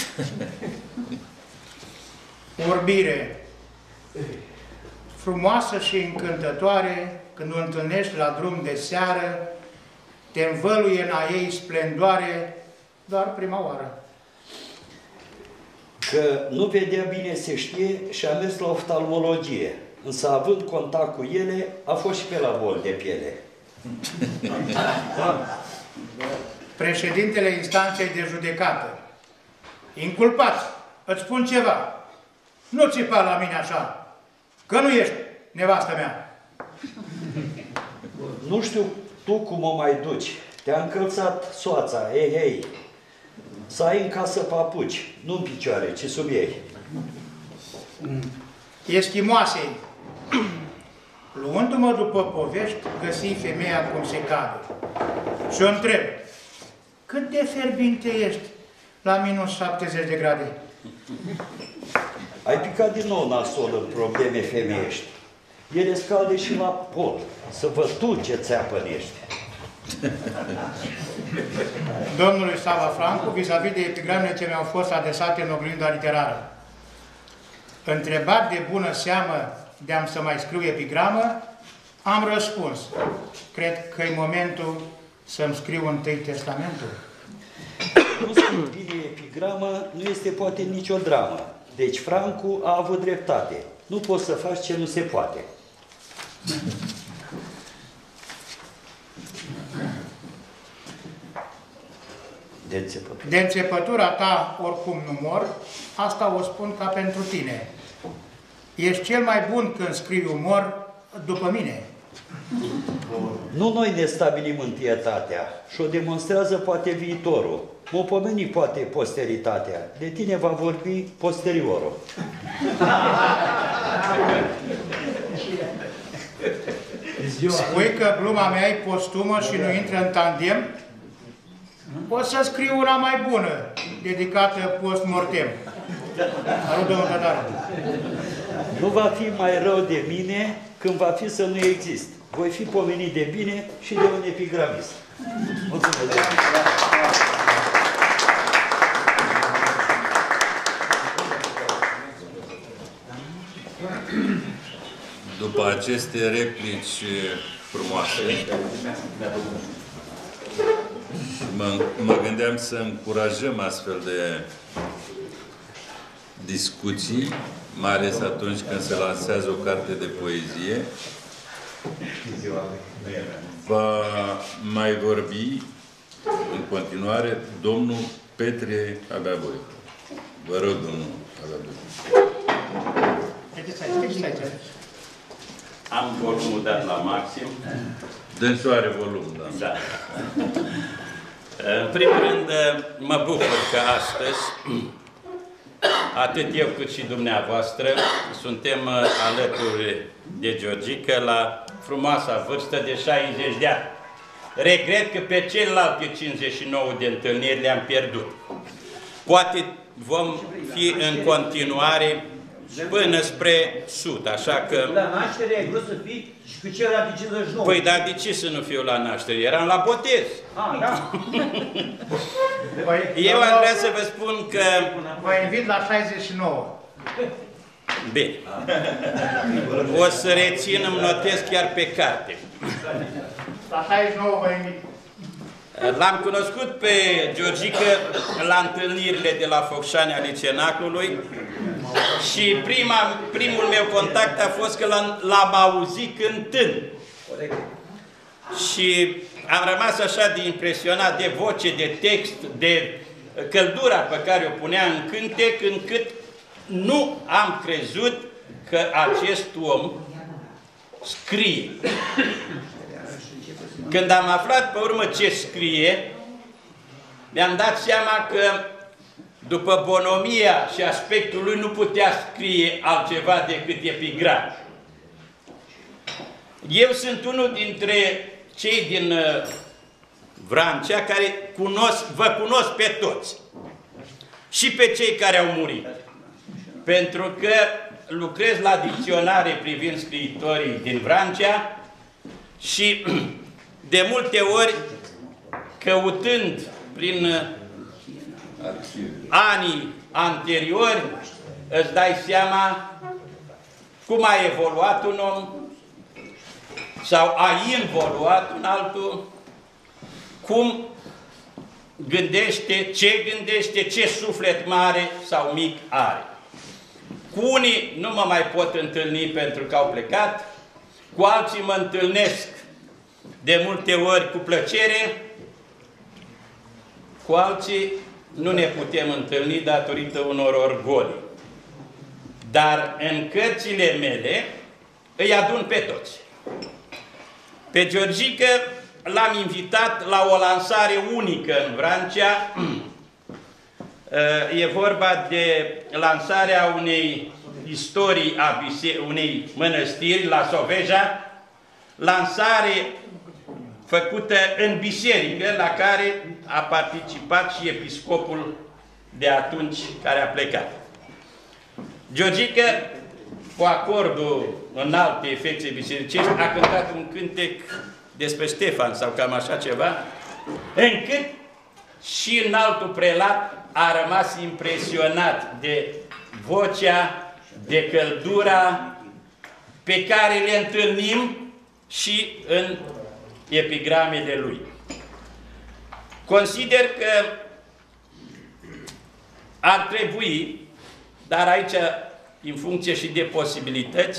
Vorbire frumoasă și încântătoare, când o întâlnești la drum de seară, te învăluie în a ei splendoare, doar prima oară. Că nu vedea bine, se știe, și a mers la oftalmologie. Însă, având contact cu ele, a fost și pe la bol de piele. Președintele instanței de judecată. Inculpat, îți spun ceva. Nu țipa la mine așa, că nu ești nevastă mea. Nu știu tu cum o mai duci. Te-a încălțat soața, ei, hei. Să ai în casă papuci, nu în picioare, ci sub ei. Eschimoasei, luându-mă după povești, găsi femeia cum se cade. Și o întreb, cât de fierbinte ești la minus șaptezeci de grade? Ai picat din nou nasol în probleme femeiești. Ele scalde și la pol. Să văd tu ce țeapănești. Domnului Sava Francu, vis-a-vis de epigramele ce mi-au fost adresate în oglinda literară. Întrebat de bună seamă de-am să mai scriu epigramă, am răspuns. Cred că e momentul să-mi scriu întâi testamentul. Nu scrie bine epigramă, nu este poate nicio dramă. Deci Francu a avut dreptate. Nu poți să faci ce nu se poate. De înțepătură. De înțepătura ta oricum nu mor, asta o spun ca pentru tine. Ești cel mai bun când scrii umor după mine. Nu noi ne stabilim întâietatea și o demonstrează poate viitorul. Mă pomeni poate posteritatea. De tine va vorbi posteriorul. Spui că gluma mea e postumă și nu intră în tandem? O să scriu una mai bună, dedicată post-mortem. Alu, domnul Tătaru. Nu va fi mai rău de mine când va fi să nu exist. Voi fi pomenit de bine și de un epigramist. Mulțumesc! După aceste replici frumoase, mă, mă gândeam să încurajăm astfel de discuții, mai ales atunci când se lansează o carte de poezie. Va mai vorbi în continuare domnul Petre Agaboiu. Vă rog, domnul Agaboiu. Am volumul dat la maxim. Dânsul are volum, da. Da. În primul rând, mă bucur că astăzi, atât eu cât și dumneavoastră, suntem alături de Georgica la frumoasa vârstă de șaizeci de ani. Regret că pe celelalte cincizeci și nouă de întâlniri le-am pierdut. Poate vom fi în continuare până spre sud, așa că... La naștere ai vrut să fii și cu celălalt de cincizeci și nouă. Păi, dar de ce să nu fiu la naștere? Eram la botez. Ah, da. Eu aș vrea să vă spun că... Vă invit la șaizeci și nouă. Bine. O să rețin, îmi notez chiar pe carte. La șaizeci și nouă vă invit. L-am cunoscut pe Georgica la întâlnirile de la Focșani ale Cenaclului și prima, primul meu contact a fost că l-am auzit cântând. Și am rămas așa de impresionat de voce, de text, de căldura pe care o punea în cântec, încât nu am crezut că acest om scrie. Când am aflat pe urmă ce scrie, mi-am dat seama că după bonomia și aspectul lui nu putea scrie altceva decât epigram. Eu sunt unul dintre cei din uh, Vrancea care cunosc, vă cunosc pe toți. Și pe cei care au murit. Pentru că lucrez la dicționare privind scriitorii din Vrancea și de multe ori căutând prin anii anteriori, îți dai seama cum a evoluat un om sau a involuat un altul, cum gândește, ce gândește, ce suflet mare sau mic are. Cu unii nu mă mai pot întâlni pentru că au plecat, cu alții mă întâlnesc de multe ori cu plăcere, cu alții nu ne putem întâlni datorită unor orgolii. Dar în cărțile mele îi adun pe toți. Pe Georgică l-am invitat la o lansare unică în Vrancea. E vorba de lansarea unei istorii a unei mănăstiri la Soveja, lansare făcută în biserică, la care a participat și episcopul de atunci care a plecat. Georgică, cu acordul în alte efecte bisericești, a cântat un cântec despre Ștefan sau cam așa ceva, încât și în altul prelat a rămas impresionat de vocea, de căldura pe care le întâlnim și în epigramele lui. Consider că ar trebui, dar aici în funcție și de posibilități,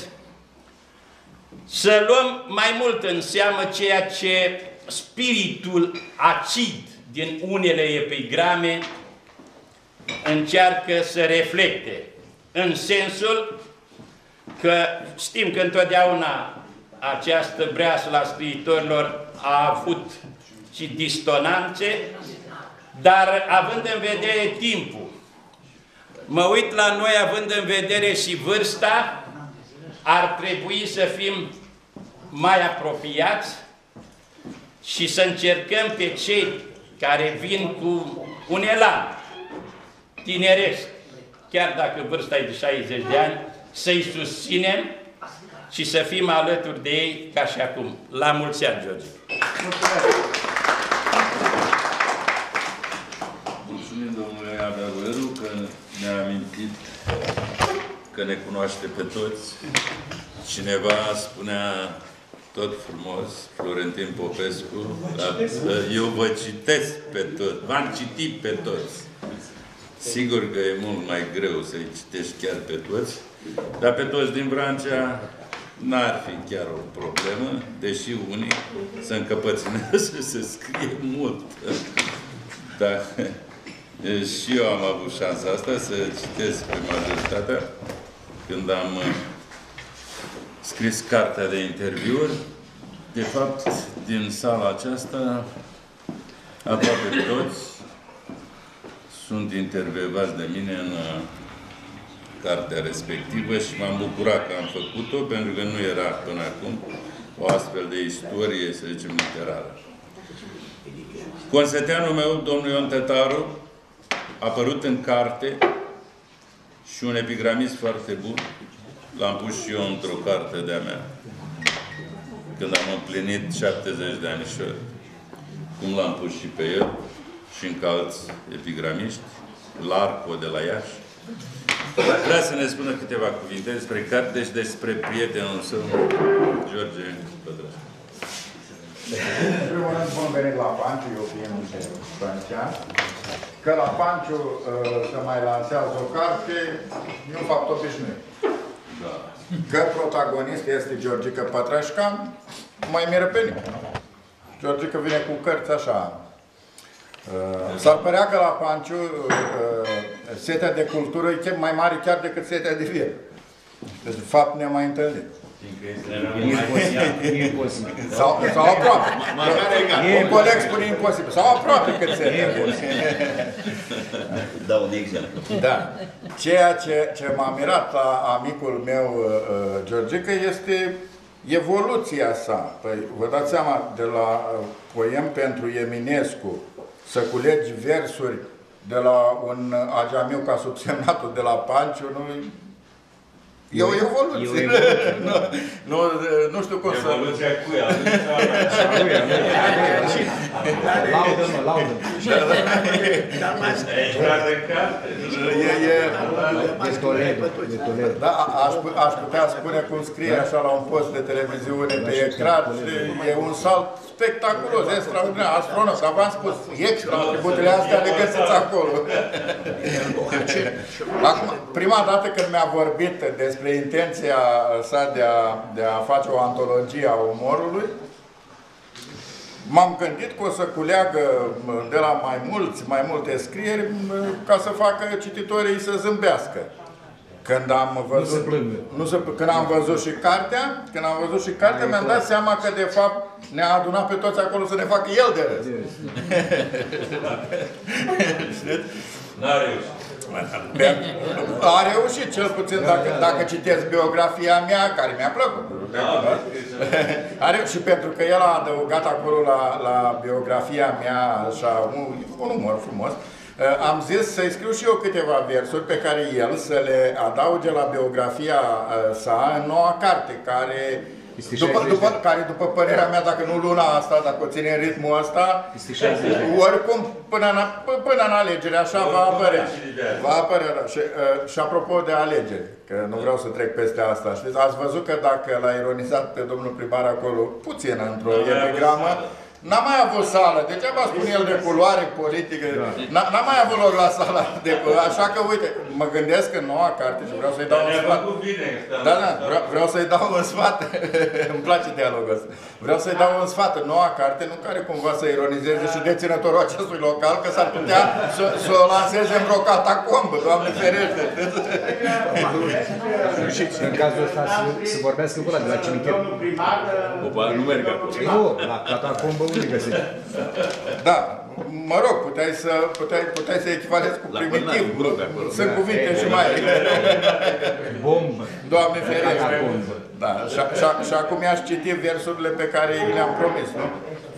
să luăm mai mult în seamă ceea ce spiritul acid din unele epigrame încearcă să reflecte, în sensul că știm că întotdeauna această breaslă a scriitorilor a avut și distonanțe, dar având în vedere timpul, mă uit la noi având în vedere și vârsta, ar trebui să fim mai apropiați și să încercăm pe cei care vin cu un elan tineresc, chiar dacă vârsta e de șaizeci de ani, să-i susținem și să fim alături de ei ca și acum. La mulți ani, George! Mulțumim domnului Adaruelu că ne-a amintit că ne cunoaște pe toți. Cineva spunea tot frumos, Florentin Popescu, dar eu vă citesc pe toți, v-am citit pe toți. Sigur că e mult mai greu să-i citești chiar pe toți, dar pe toți din Vrancea n-ar fi chiar o problemă, deși unii se încăpățânează să scrie mult. Dar și eu am avut șansa asta să citesc pe majoritatea când am scris cartea de interviuri. De fapt, din sala aceasta, aproape toți sunt intervievați de mine în cartea respectivă și m-am bucurat că am făcut-o, pentru că nu era până acum o astfel de istorie, să zicem, literară. Conseteanul meu, domnul Ion Tătaru, a apărut în carte și un epigramist foarte bun. L-am pus și eu într-o carte de-a mea, când am împlinit șaptezeci de anișori. Cum l-am pus și pe el și încă alți epigramiști, Larco de la Iași. Vrea să ne spună câteva cuvinte despre carte și despre prietenul său, George Pătrășcu. În primul rând, bun venit la Panciu, eu fiind francean. Că la Panciu se mai lansează o carte, e un fapt obișnuit. Da. Că protagonist este Georgică Pătrășca, mai miră pe nimeni. Georgică vine cu cărți așa. S-ar părea că la Panciu setea de cultură e mai mare chiar decât setea de viață. Deci, de fapt, ne-am mai întâlnit. Sau, sau aproape. Un coleg spune imposibil. Sau aproape cât setea. Dau un exemplu. Da. Ceea ce, ce m-a mirat la amicul meu, uh, Georgică, este evoluția sa. Păi, vă dați seama, de la uh, poem pentru Eminescu, să culegi versuri de la un ageamiu ca subsemnatul de la Panciu, nu E o evoluție. nu, nu, nu știu cum să... Evoluția cu ea. Laudă, nu, laudă. E Toledo. Da, aș putea spune cum scrie așa la un post de televiziune pe ecran. E un salt spectaculos, extraordinar, astronom. Dar v-am spus, extra, atributele astea le găsiți acolo. Acum, prima dată când mi-a vorbit despre intenția sa de a, de a face o antologie a umorului, m-am gândit că o să culeagă de la mai mulți, mai multe scrieri ca să facă cititorii să zâmbească. Când am văzut, nu se nu se, când am văzut și cartea, când am văzut și cartea, mi-am dat seama că de fapt ne-a adunat pe toți acolo să ne facă el de râs. N-a reușit. A reușit, cel puțin dacă, dacă citesc biografia mea, care mi-a plăcut. Are, și pentru că el a adăugat acolo la, la biografia mea așa, un, un umor frumos, am zis să-i scriu și eu câteva versuri pe care el să le adauge la biografia sa în noua carte, care după, după, care, după părerea mea, dacă nu luna asta, dacă o ține în ritmul ăsta, oricum, până în, până în alegeri, așa va apărea. Va apărea. Și, și apropo de alegeri, că nu vreau să trec peste asta, știți, ați văzut că dacă l-a ironizat pe domnul primar acolo, puțin într-o epigramă, n-a mai avut sală, degeaba spune el de culoare politică, n-a mai avut loc la sala de... Așa că, uite, mă gândesc în noua carte și vreau să-i dau un sfat. Da, da, vreau, vreau să-i dau un sfat. Îmi place dialogul ăsta. Vreau să-i dau un sfat în noua carte, nu care cumva să ironizeze și deținătorul acestui local, că s-ar putea să o lanseze în vreo catacombă, Doamne ferește. Și în cazul ăsta să vorbească cu ăla de la cimitir. Nu merg acolo. Nu, la catacombă unde găsești? Da, mă rog, puteai să, puteai, puteai să echivalezi cu primitiv. Sunt cuvinte și mai... Bombă. Doamne ferește. Da, și, și, și acum i-aș citi versurile pe care le-am promis, nu?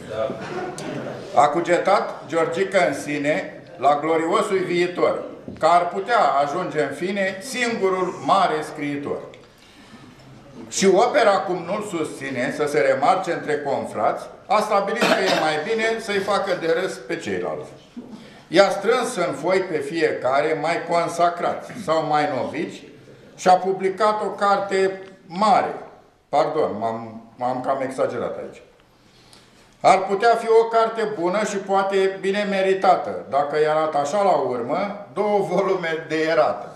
A cugetat Georgica în sine la gloriosul viitor, că ar putea ajunge în fine singurul mare scriitor. Și opera, cum nu-l susține să se remarce între confrați, a stabilit că e mai bine să-i facă de râs pe ceilalți. I-a strâns în foi pe fiecare mai consacrați sau mai novici și a publicat o carte mare. Pardon, m-am cam exagerat aici. Ar putea fi o carte bună și poate bine meritată, dacă i arată așa la urmă două volume de erată.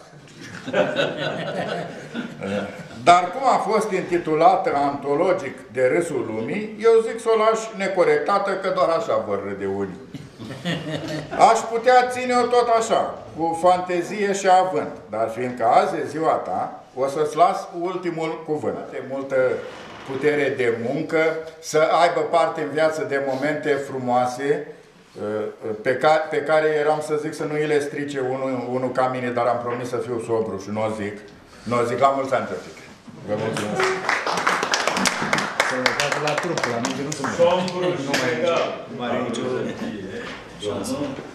Dar cum a fost intitulată antologic de râsul lumii, eu zic să o lași necorectată, că doar așa vor râde unii. Aș putea ține-o tot așa, cu fantezie și avânt, dar fiindcă azi e ziua ta, o să-ți las ultimul cuvânt. De multă putere de muncă, să aibă parte în viață de momente frumoase, pe care, pe care eram să zic să nu îi le strice unul, unul ca mine, dar am promis să fiu sobru și nu o zic. Nu o zic, la mulți ani, Georgica. Vă mulțumesc. Să vadă la trupul, la mine nu sunt. Sombru și nu mai are nicio șansă.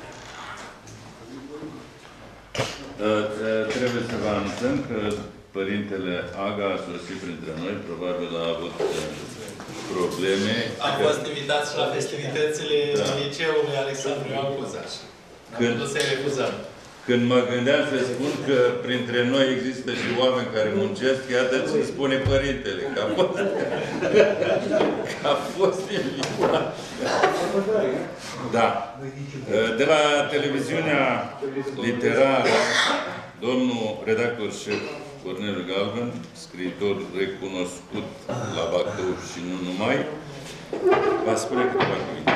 Trebuie să vă anunțăm că Părintele Aga a sosit printre noi, probabil a avut probleme. Am fost invitat și la festivitățile da. liceului Alexandru Ioan Cuzaș. Am putut să-i refuzăm. Când mă gândeam să spun că printre noi există și oameni care muncesc, iată ce spune Părintele, că a fost, că a fost invitat. Da. De la televiziunea literară, domnul redactor șef Corneliu Galben, scriitor recunoscut la Bacău și nu numai, va spune câteva cuvinte.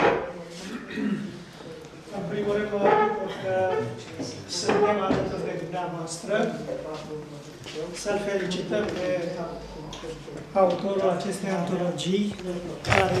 În primul rând, mă bucur că suntem alături de dumneavoastră. Să-l felicităm pe autorul acestei antologii, care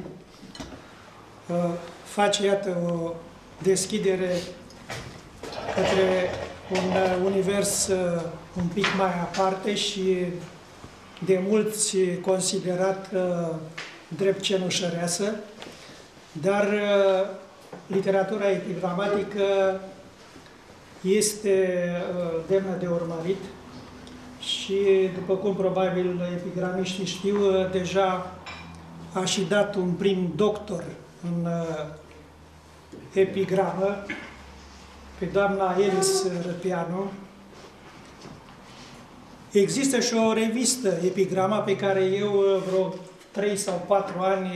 uh, face, iată, o deschidere către un uh, univers uh, un pic mai aparte și de mulți considerat uh, drept cenușăreasă, dar uh, literatura epigramatică este uh, demnă de urmărit și, după cum probabil epigramiștii știu, deja a și dat un prim doctor în uh, epigramă pe doamna Elis Răpianu. Există și o revistă, Epigrama, pe care eu vreo trei sau patru ani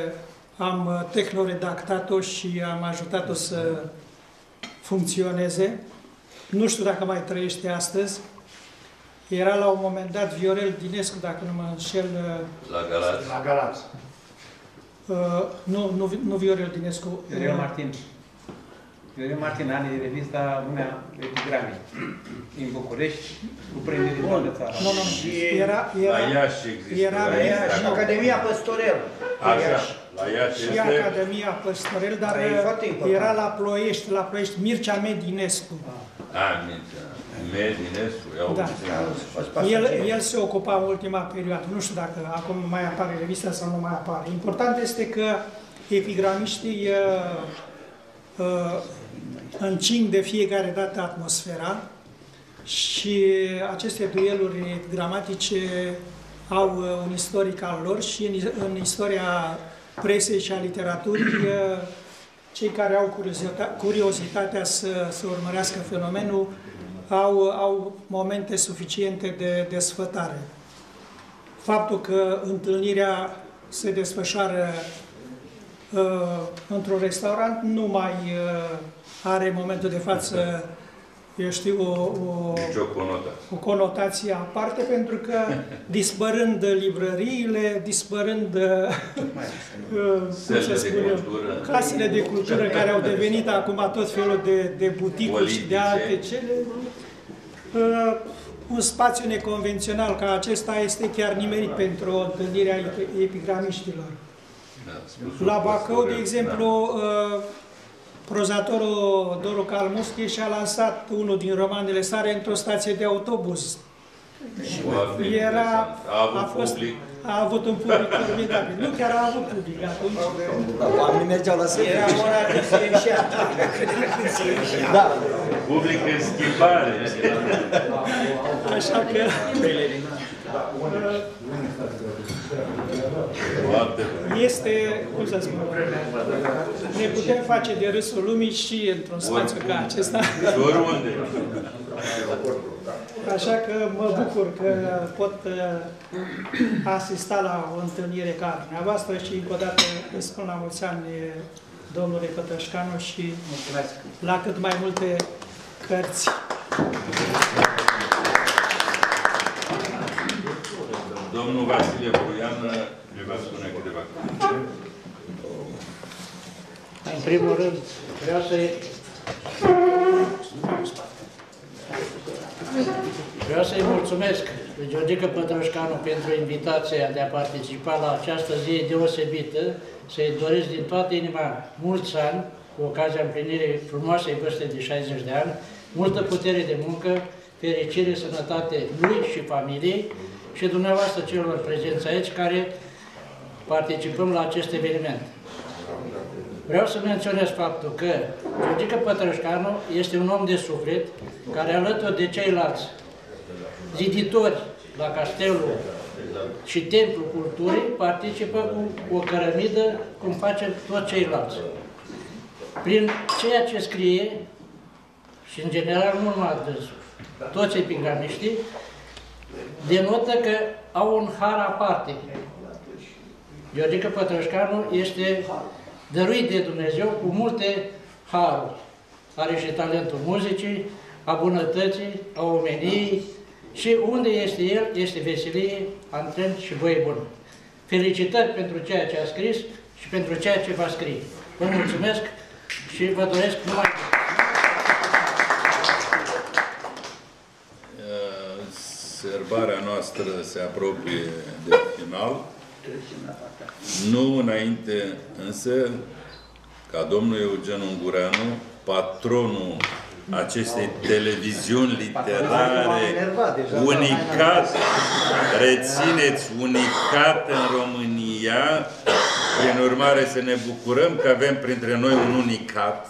am tehnoredactat-o și am ajutat-o să funcționeze. Nu știu dacă mai trăiește astăzi. Era la un moment dat Viorel Dinescu, dacă nu mă înșel... La Galați. La Galați. Uh, nu, nu, nu Viorel Dinescu. Viorel Martin. Viorel Martin are revista Lumea Epigramei. În București, cu prinde din toată țara. Nu, nu, și era, era, la Iași există. era, la Iași, Academia Păstorel. Așa, la Iași și este... Academia Păstorel, dar era la Ploiești, la Ploiești, Mircea Medinescu. A, Mircea. Medinescu, iau Da. El, el se ocupa în ultima perioadă. Nu știu dacă acum mai apare revista sau nu mai apare. Important este că epigramiștii uh, uh, încing de fiecare dată atmosfera și aceste dueluri gramatice au uh, un istoric al lor și în, în istoria presei și a literaturii uh, cei care au curiozitatea, curiozitatea să, să urmărească fenomenul Au, au momente suficiente de desfătare. Faptul că întâlnirea se desfășoară uh, într-un restaurant nu mai uh, are în momentul de față, eu știu, o, o, o, conotație. o conotație aparte, pentru că dispărând librăriile, dispărând uh, cum să spun eu, casele de cultură care au devenit acum tot felul de, de buticuri și de alte cele, uh, un spațiu neconvențional ca acesta este chiar nimerit pentru o întâlnire a epigramiștilor. La Bacău, de exemplu, uh, prozatorul Doru Calmuschi și-a lansat unul din romanele sale într-o stație de autobuz. Era, a avut a fost, public. A avut un public formidabil. Nu chiar a avut public atunci. Oamenii mergeau la serviciu. Era ora când se ieșea. Da. Public în schimbare. Așa că... Este, cum să spun, ne putem face de râsul lumii și într-un spațiu ca acesta. Oriunde. Așa că mă bucur că pot asista la o întâlnire ca dumneavoastră și încă o dată îi spun la mulți ani domnului Pătrășcanu și mulțumesc la cât mai multe cărți. Domnul Vasile Bruian le va spune câteva cuvinte. În primul rând, vreau să-i vreau să-i mulțumesc lui Georgica Pătrășcanu pentru invitația de a participa la această zi deosebită, să-i doresc din toată inima mulți ani, cu ocazia împlinirii frumoasei vârste de șaizeci de ani, multă putere de muncă, fericire, sănătate lui și familiei, și dumneavoastră celor prezenți aici care participăm la acest eveniment. Vreau să menționez faptul că Georgica Pătrășcanu este un om de suflet care, alături de ceilalți ziditori la Castelul și Templul Culturii, participă cu o cărămidă, cum facem toți ceilalți. Prin ceea ce scrie, și în general nu numai toți epigramiștii, denotă că au un har aparte. Georgica Pătrășcanu este dăruit de Dumnezeu cu multe haruri. Are și talentul muzicii, a bunătății, a omeniei și unde este el, este veselie, antren și voie bună. Felicitări pentru ceea ce a scris și pentru ceea ce va scrie. Vă mulțumesc și vă doresc numai bine. Sărbarea noastră se apropie de final. Nu înainte, însă, ca domnul Eugen Ungureanu, patronul acestei televiziuni literare, unicat, rețineți, unicat în România, prin urmare să ne bucurăm că avem printre noi un unicat.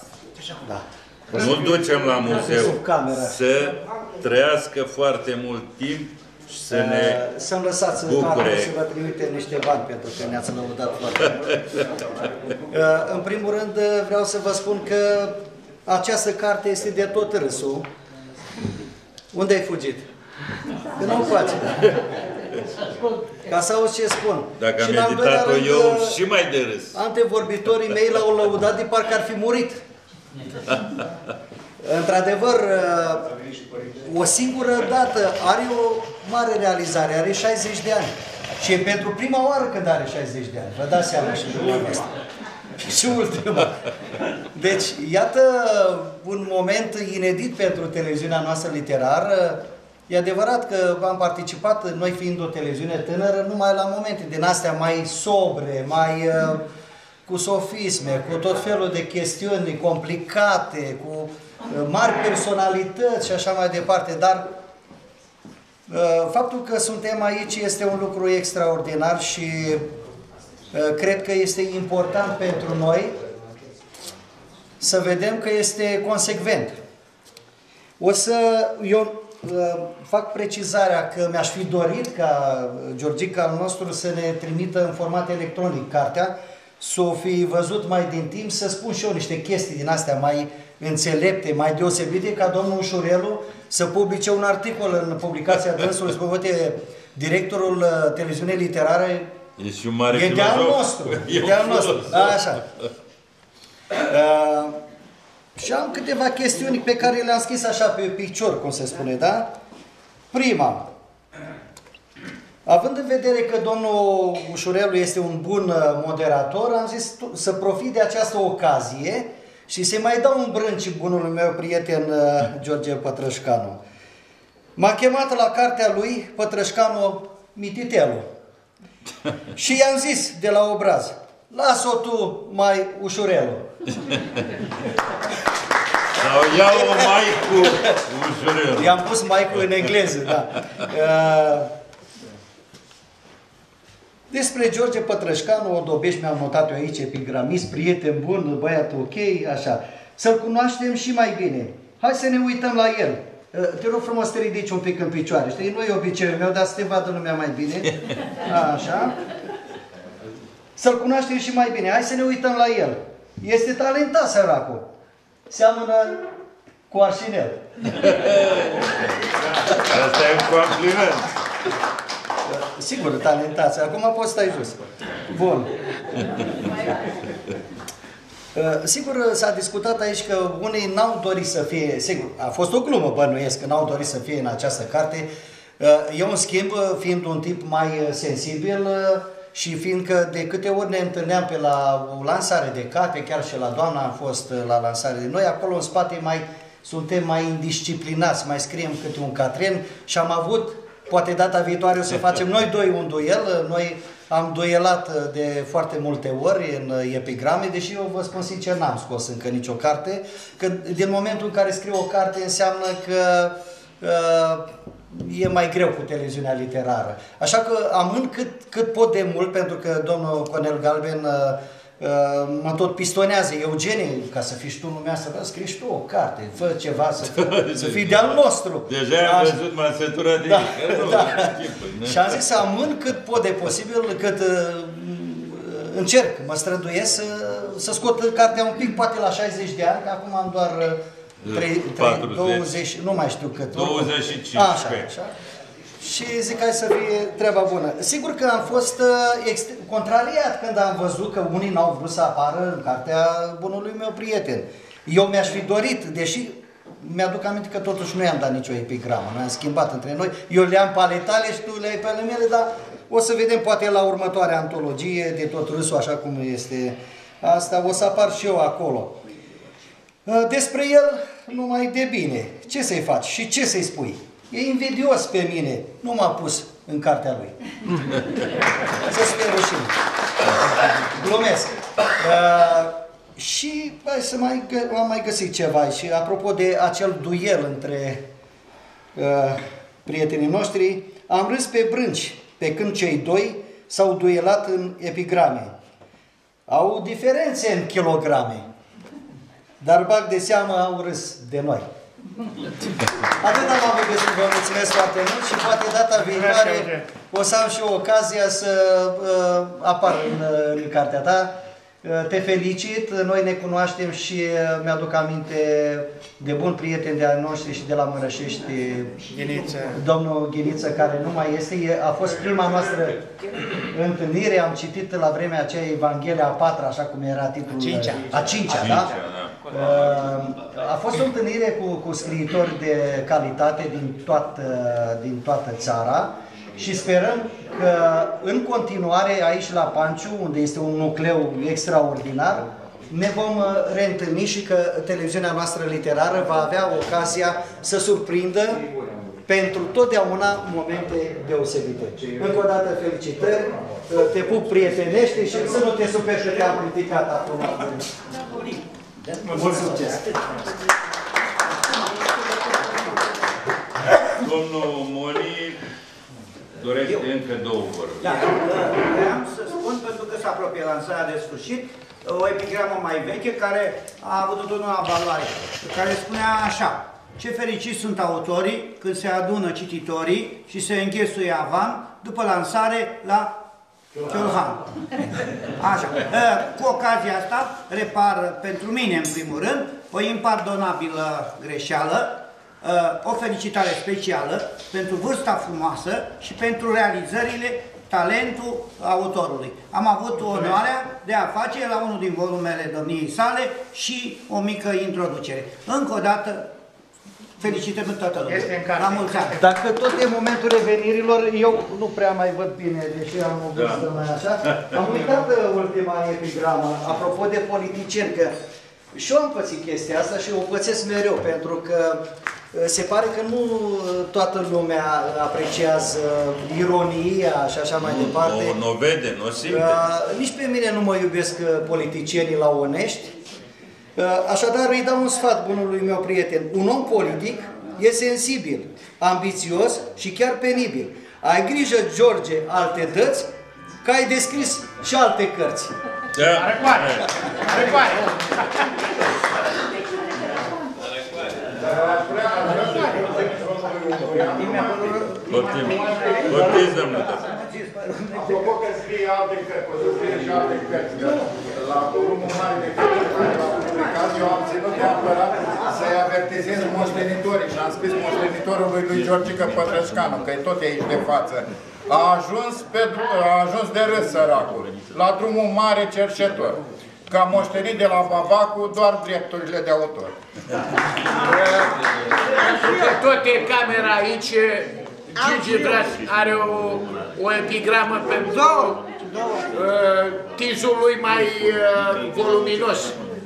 Nu-l ducem la muzeu, să trăiască foarte mult timp să ne Să-mi lăsați bucure. să vă trimite niște bani, pentru că ne-ați lăudat foarte mult. În primul rând, vreau să vă spun că această carte este de tot râsul. Unde ai fugit? Că nu-mi place. Ca să auzi ce spun. Dacă am Și în al doilea meditat-o rând, eu, și mai de râs. Antevorbitorii mei l-au lăudat de parcă ar fi murit. Într-adevăr, o singură dată are o mare realizare, are șaizeci de ani. Și e pentru prima oară când are șaizeci de ani. Vă dați seama și dumneavoastră. Și ultima. Deci, iată un moment inedit pentru televiziunea noastră literară. E adevărat că am participat, noi fiind o televiziune tânără, numai la momente din astea mai sobre, mai uh, cu sofisme, cu tot felul de chestiuni complicate, cu uh, mari personalități și așa mai departe, dar uh, faptul că suntem aici este un lucru extraordinar și uh, cred că este important pentru noi să vedem că este consecvent. O să... eu fac precizarea că mi-aș fi dorit ca Georgica al nostru să ne trimită în format electronic cartea, să o fi văzut mai din timp, să spun și eu niște chestii din astea mai înțelepte, mai deosebite, ca domnul Ușurelu să publice un articol în publicația dânsului, să uite, directorul televiziunii literare e și un mare e de-al nostru, e de-al nostru, așa. Uh, Și am câteva chestiuni pe care le-am scris așa pe picior, cum se spune, da? Prima, având în vedere că domnul Ușurelu este un bun moderator, am zis să profit de această ocazie și să-i mai dau un brânci bunului meu prieten George Pătrășcanu. M-a chemat la cartea lui Pătrășcanu Mititelu și i-am zis de la obraz: las-o tu, mai Ușurelu. Sau ia-o mai cu Ușurelu. I-am pus mai cu în engleză, da. Uh, despre George Pătrășcanu, Odobești, mi-am notat eu aici, epigramist, prieten bun, băiat ok, așa. Să-l cunoaștem și mai bine. Hai să ne uităm la el. Uh, te rog frumos să te ridici un pic în picioare. Știi, nu e obiceiul meu, dar să te vadă lumea mai bine. Așa. Să-l cunoaștem și mai bine. Hai să ne uităm la el. Este talentat, săracul. Seamănă cu Arșinel. Asta e un compliment. Sigur, talentat. Acum poți stai jos. Bun. Sigur, s-a discutat aici că unii n-au dorit să fie, sigur, a fost o glumă, bănuiesc, că n-au dorit să fie în această carte. Eu, în schimb, fiind un tip mai sensibil, și fiindcă de câte ori ne întâlneam pe la o lansare de carte, chiar și la doamna am fost la lansare de noi, acolo în spate mai suntem mai indisciplinați, mai scriem câte un catren și am avut, poate data viitoare o să facem noi doi un duel, noi am duelat de foarte multe ori în epigrame, deși eu vă spun sincer, n-am scos încă nicio carte, că din momentul în care scriu o carte înseamnă că uh, e mai greu cu televiziunea literară. Așa că amân cât, cât pot de mult, pentru că domnul Conel Galben uh, uh, mă tot pistonează. Eugenie, ca să fii și tu lumea, să scrii și tu o carte, fă ceva, să fii, să fii de-al nostru. Deja am văzut masătura de da, mică. Da. Și am zis să amân cât pot de posibil, cât uh, încerc, mă străduiesc să, să scot cartea un pic, poate la șaizeci de ani, că acum am doar... Uh, trei, trei, douăzeci, nu mai știu cât. douăzeci și cinci. Așa, așa. Și zic, hai să fie treaba bună. Sigur că am fost uh, contrariat când am văzut că unii n-au vrut să apară în cartea bunului meu prieten. Eu mi-aș fi dorit, deși mi-aduc aminte că totuși nu i-am dat nicio epigramă, noi am schimbat între noi. Eu le-am pe ale tale și tu le-ai pe ale mele, dar o să vedem poate la următoarea antologie de tot râsul, așa cum este asta, o să apar și eu acolo. Despre el numai de bine. Ce să-i faci și ce să-i spui? E invidios pe mine. Nu m-a pus în cartea lui. Să-ți fie rușine. Glumesc. Uh, și hai să mai, am mai găsit ceva. Și apropo de acel duel între uh, prietenii noștri, am râs pe brânci, pe când cei doi s-au duelat în epigrame. Au diferențe în kilograme. Dar bag de seamă au râs de noi. Atât am avut de spus, vă mulțumesc foarte mult și poate data viitoare o să am și o ocazia să uh, apar în, în cartea ta. Te felicit, noi ne cunoaștem și mi-aduc aminte de bun prieten de al noștri și de la Mărășești, Ghiniță. domnul Ghiniță, care nu mai este. A fost prima noastră întâlnire, am citit la vremea aceea Evanghelia a patra, așa cum era titlul. A cincea. A cincea, a da? A fost o întâlnire cu, cu scriitori de calitate din toată, din toată țara. Și sperăm că în continuare aici la Panciu, unde este un nucleu extraordinar, ne vom reîntâlni și că televiziunea noastră literară va avea ocazia să surprindă pentru totdeauna momente deosebite. Încă o dată felicitări, te pup prietenește și să nu te superi că te-am criticat acum. Mult succes! Domnul Moni dorește Eu? încă două vorbe. Da, vreau să spun, pentru că se apropie lansarea de sfârșit, o epigramă mai veche care a avut întotdeauna valoare, care spunea așa: ce fericiți sunt autorii când se adună cititorii și se înghesuie avan după lansare la Ciolhan. Așa. Cu ocazia asta repar pentru mine, în primul rând, o impardonabilă greșeală, o felicitare specială pentru vârsta frumoasă și pentru realizările, talentul autorului. Am avut onoarea de a face la unul din volumele domniei sale și o mică introducere. Încă o dată, felicitări pentru toată lumea. La mulți ani. Dacă tot e momentul revenirilor, eu nu prea mai văd bine, deși am o vârstă mai așa. Am uitat ultima epigramă, apropo de politicieni, că și eu am pățit chestia asta și o pățesc mereu, pentru că se pare că nu toată lumea apreciază ironia și așa mai departe. Nu o vede, nu o simte. Nici pe mine nu mă iubesc politicienii la onești. Așadar îi dau un sfat bunului meu prieten. Un om politic e sensibil, ambițios și chiar penibil. Ai grijă, George, alte dăți, că ai descris și alte cărți. Da. Răcoare! Răcoare! Poftim, poftiți, domnule. Apropo că scrie alte cărți, o să scrie și alte cărți. La volumul mare de cărți care l-au publicat, eu am ținut neapărat să-i avertizez moștenitorii și am scris moștenitorului lui Georgică Pătrășcanu, că e tot aici de față. A ajuns, pe, a ajuns de râs săracul, la drumul mare cercetor. Că a moștenit de la babacu doar drepturile de autor. Pentru că tot e camera aici, Gigi Draș are o, o epigramă pentru uh, tizul lui mai uh, voluminos.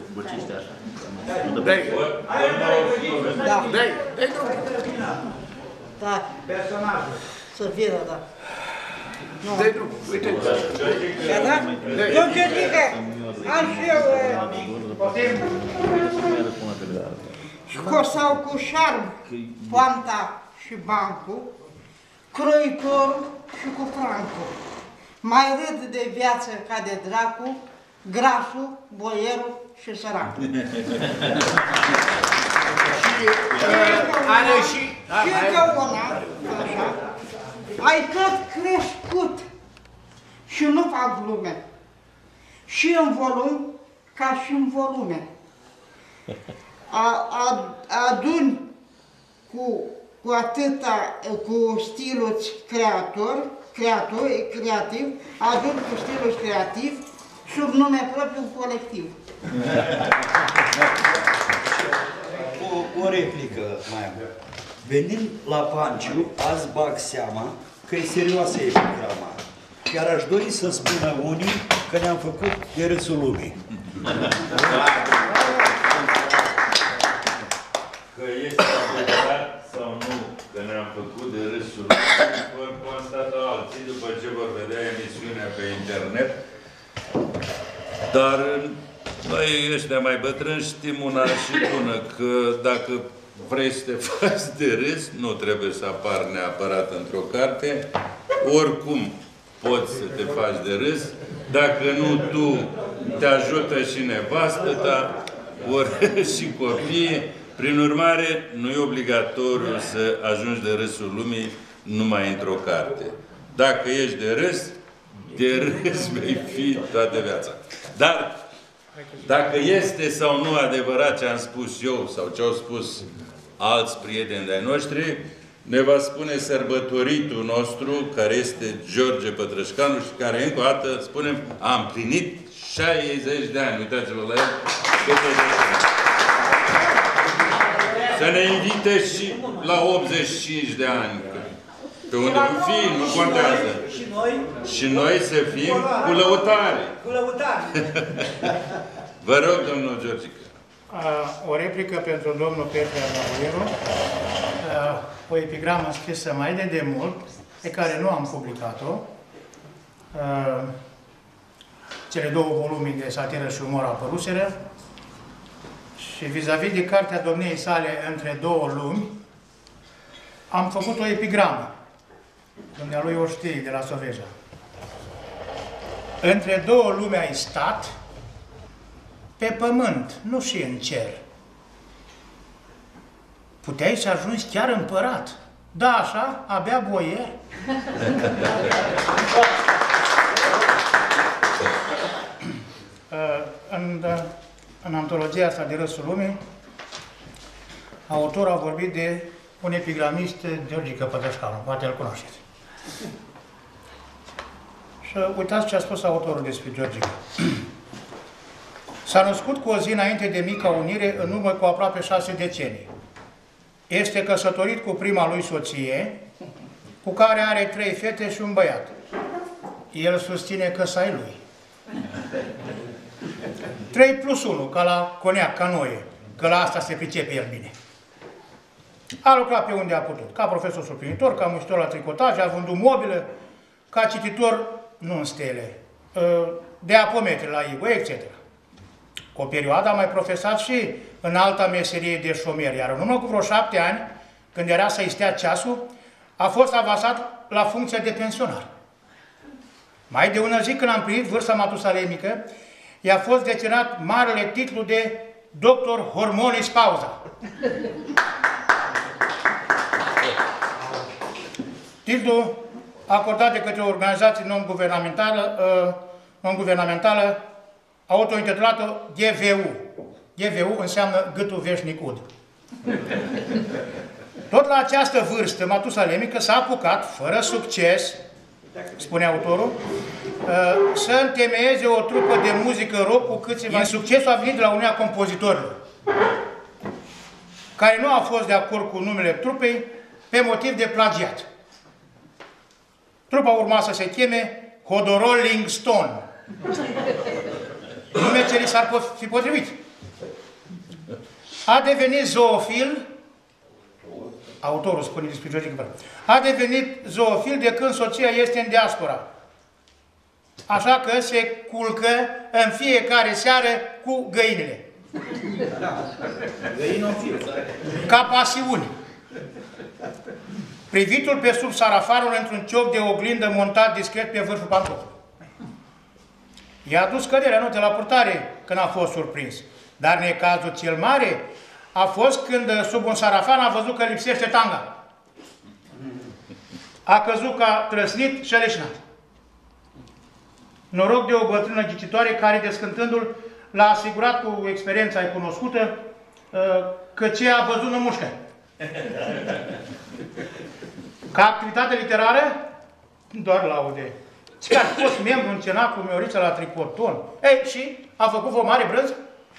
Dai, Da. dai, dai drum. Da. Personajul. Să vină, da. Nu. Dai drum, uite. Da? Eu ce zic că am și eu scosau cu șarm poanta și bancul, croitorul și cu francul. Mai râd de viață ca de dracu, grasul, boierul și săracul. Și are și... Și încă una, așa, ai tot crescut și nu fac glume. Și în volum, ca și în volume. A, a, aduni cu, cu atâta, cu stilul creator, creator, creativ, aduni cu stilul creativ, sub nume propriu colectiv. O, o replică mai am. Venind la Panciu, azi bag seama că e serioasă epigrama. Chiar aș dori să spună unii că ne-am făcut de râsul lumii. Că este adevărat sau nu că ne-am făcut de râsul lumii, vor constata alții după ce vor vedea emisiunea pe internet. Dar noi ăștia mai bătrâni știm una și bună, că dacă vrei să te faci de râs, nu trebuie să apar neapărat într-o carte. Oricum poți să te faci de râs. Dacă nu tu, te ajută și nevastă ta, ori și copiii, Prin urmare, nu e obligatoriu să ajungi de râsul lumii numai într-o carte. Dacă ești de râs, de râs vei fi toată viața. Dar, dacă este sau nu adevărat ce am spus eu sau ce au spus alți prieteni de-ai noștri, ne va spune sărbătoritul nostru, care este George Pătrășcanu și care, încă o dată, spunem, a împlinit șaizeci de ani. Uitați-vă la el. Să ne invite și la optzeci și cinci de ani. Pe unde nu fi, nu contează. Și noi? Și noi să fim cu lăutare. Cu lăutare. Vă rog, domnul Georgica. O replică pentru domnul Petre Arnabuieru. O epigramă scrisă mai de demult, pe care nu am publicat-o. Cele două volume de satiră și umor apăruseră. Și vis-a-vis de cartea domniei sale Între două lumi, am făcut o epigramă. Dumnealui o știe, de la Soveja. Între două lumi ai stat, pe pământ, nu și în cer. Puteai să ajungi chiar împărat. Da, așa, abia boier. în, în antologia asta de Râsul Lumii, autorul a vorbit de un epigramist, Georgica Pătrășcanu, poate îl cunoașteți. Și uitați ce a spus autorul despre Georgica. S-a născut cu o zi înainte de Mica Unire, în urmă cu aproape șase decenii. Este căsătorit cu prima lui soție, cu care are trei fete și un băiat. El susține că să-i lui. trei plus unu, ca la coniac, ca noie, că la asta se pricepe el bine. A lucrat pe unde a putut, ca profesor suplinitor, ca muncitor la tricotaj, a vândut mobilă, ca cititor, nu în stele, de apometre la I G O, et cetera. Cu o perioadă a mai profesat și în alta meserie de șomer, iar în urmă cu vreo șapte ani, când era să-i stea ceasul, a fost avansat la funcția de pensionar. Mai de ună zi, când am primit vârsta matusalemică, i-a fost decenat marele titlu de doctor Hormonis Pauza. Titlul acordat de către o organizație non-guvernamentală, non-guvernamentală auto-intitulată G V U. G V U înseamnă Gâtul Veșnic Ud. Tot la această vârstă matusalemică s-a apucat, fără succes, spune autorul, să întemeieze o trupă de muzică rock cu câțiva. Succesul a venit de la Uniunea Compozitorilor, care nu a fost de acord cu numele trupei pe motiv de plagiat. Trupa urma să se cheme Hodorolling Stone. Nume ce li s-ar fi potrivit. A devenit zoofil, autorul spune despre Georgica, a devenit zoofil de când soția este în diaspora. Așa că se culcă în fiecare seară cu găinile. Ca pasiuni. Privitul pe sub sarafanul într-un cioc de oglindă montat discret pe vârful pantofului. I-a dus căderea, nu, de la purtare, când a fost surprins. Dar necazul cel mare a fost când sub un sarafan a văzut că lipsește tanga. A căzut ca trăsnit și a leșinat. Noroc de o bătrână ghicitoare care, descântându-l, l-a asigurat cu experiența cunoscută că ce a văzut nu mușcă. Ca activitate literară, doar laude. Și a fost membru în cenacul Miorița la Tricoton. Ei, și a făcut o mare brânză?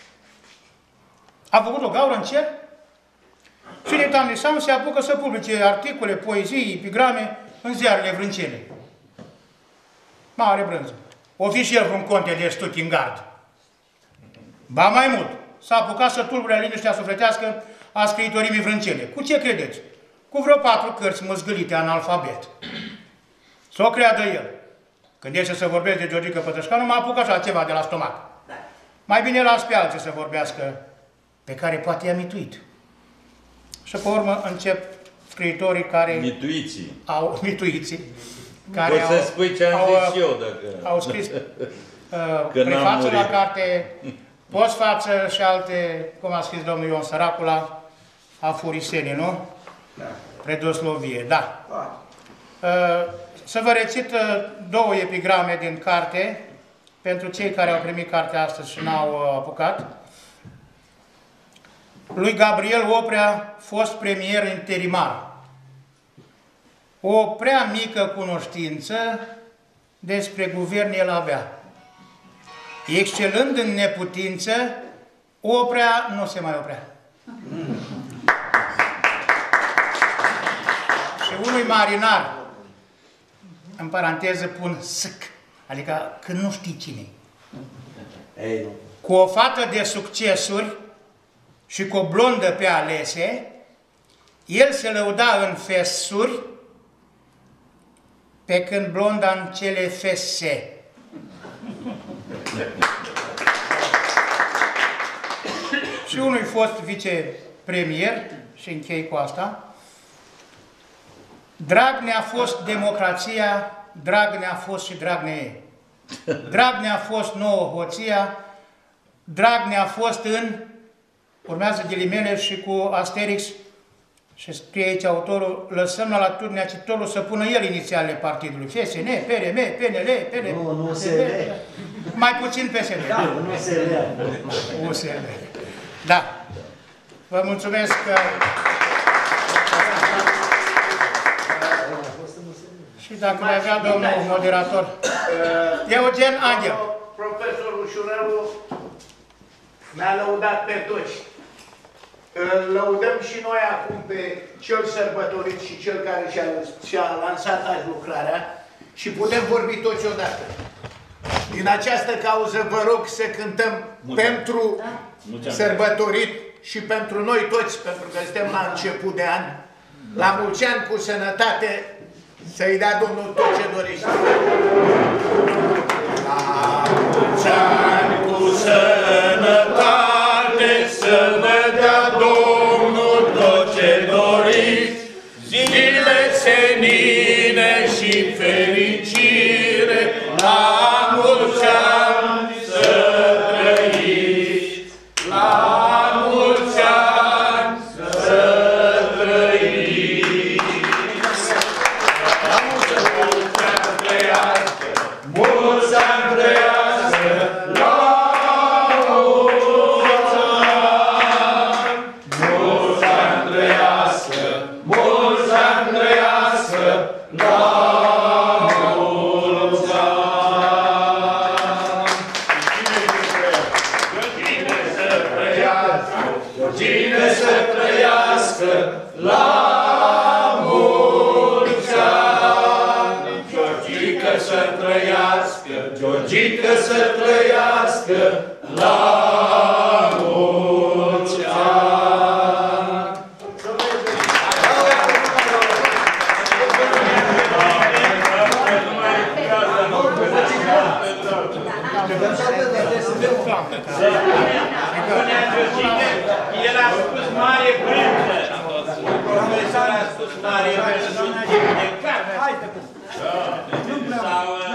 A făcut o gaură în cer? Și de tamnisam se apucă să publice articole, poezii, epigrame în ziarele vrâncene. Mare brânză. O fi și el vreun conte de Stuttgart. Ba mai mult, s-a apucat să tulbure liniștea sufletească a scriitorimii vrâncene. Cu ce credeți? Cu vreo patru cărți măzgălite analfabet. S-o creadă el. Când este să vorbesc de Georgica Pătrășcanu, mă apuc așa ceva de la stomac. Mai bine las pe alții să vorbească, pe care poate i-a mituit. Și pe urmă încep scriitorii care... Mituiții. Au, mituiții. Care Poți au, să spui ce am au, zis eu, dacă... Au scris uh, prefață la carte, postfață și alte, cum a scris domnul Ion Săracula, afuriseni, nu? Da. Predoslovie, da. Uh, să vă recit două epigrame din carte, pentru cei care au primit cartea astăzi și n-au uh, apucat. Lui Gabriel Oprea, fost premier interimar. O prea mică cunoștință despre guvern el avea. Excelând în neputință, Oprea nu se mai oprea. Mm. Și unui marinar, în paranteză pun sâc, adică când nu știi cine. Ei. Cu o fată de succesuri și cu o blondă pe alese, el se lăuda în fesuri, pe când blonda în cele fese. Și unui fost vicepremier, și închei cu asta, drag ne-a fost democrația, drag ne-a fost și drag ne e. Drag ne-a fost nouă hoția, drag ne-a fost în, urmează ghilimele și cu Asterix, și scrie aici autorul, lăsăm la latitudinea cititorului să pună el inițialele partidului. F S N, P R M, P N L, P N L. Nu, nu S L. Mai puțin P S L. Da, nu S L. U S L. Da. Vă mulțumesc că... Și dacă mai avea domnul moderator. Eugen Angel. Profesorul Șurelu ne-a lăudat pe toți. Îl lăudăm și noi acum pe cel sărbătorit și cel care și-a și lansat azi lucrarea și putem vorbi toți odată. Din această cauză vă rog să cântăm Mulțumesc. pentru Mulțumesc. sărbătorit și pentru noi toți, pentru că suntem la început de an, la mulți ani cu sănătate, să-i dea Domnul tot ce dorește. La mulți ani cu sănătate, să ne dea Domnul tot ce doriți, zile senine și fericire, la mulți ani să trăiți, la mulți ani să trăiți. La mulți ani trăiască, mulți ani trăiască, la mulți ani, mulți ani trăiască, mulți ani trăiască, la mulți ani. Cine să trăiască, la mulți ani. Georgica să trăiască, Georgica să trăiască, la mulți ani. El a spus mare brânză. Profesorul a spus mare brânză. Sau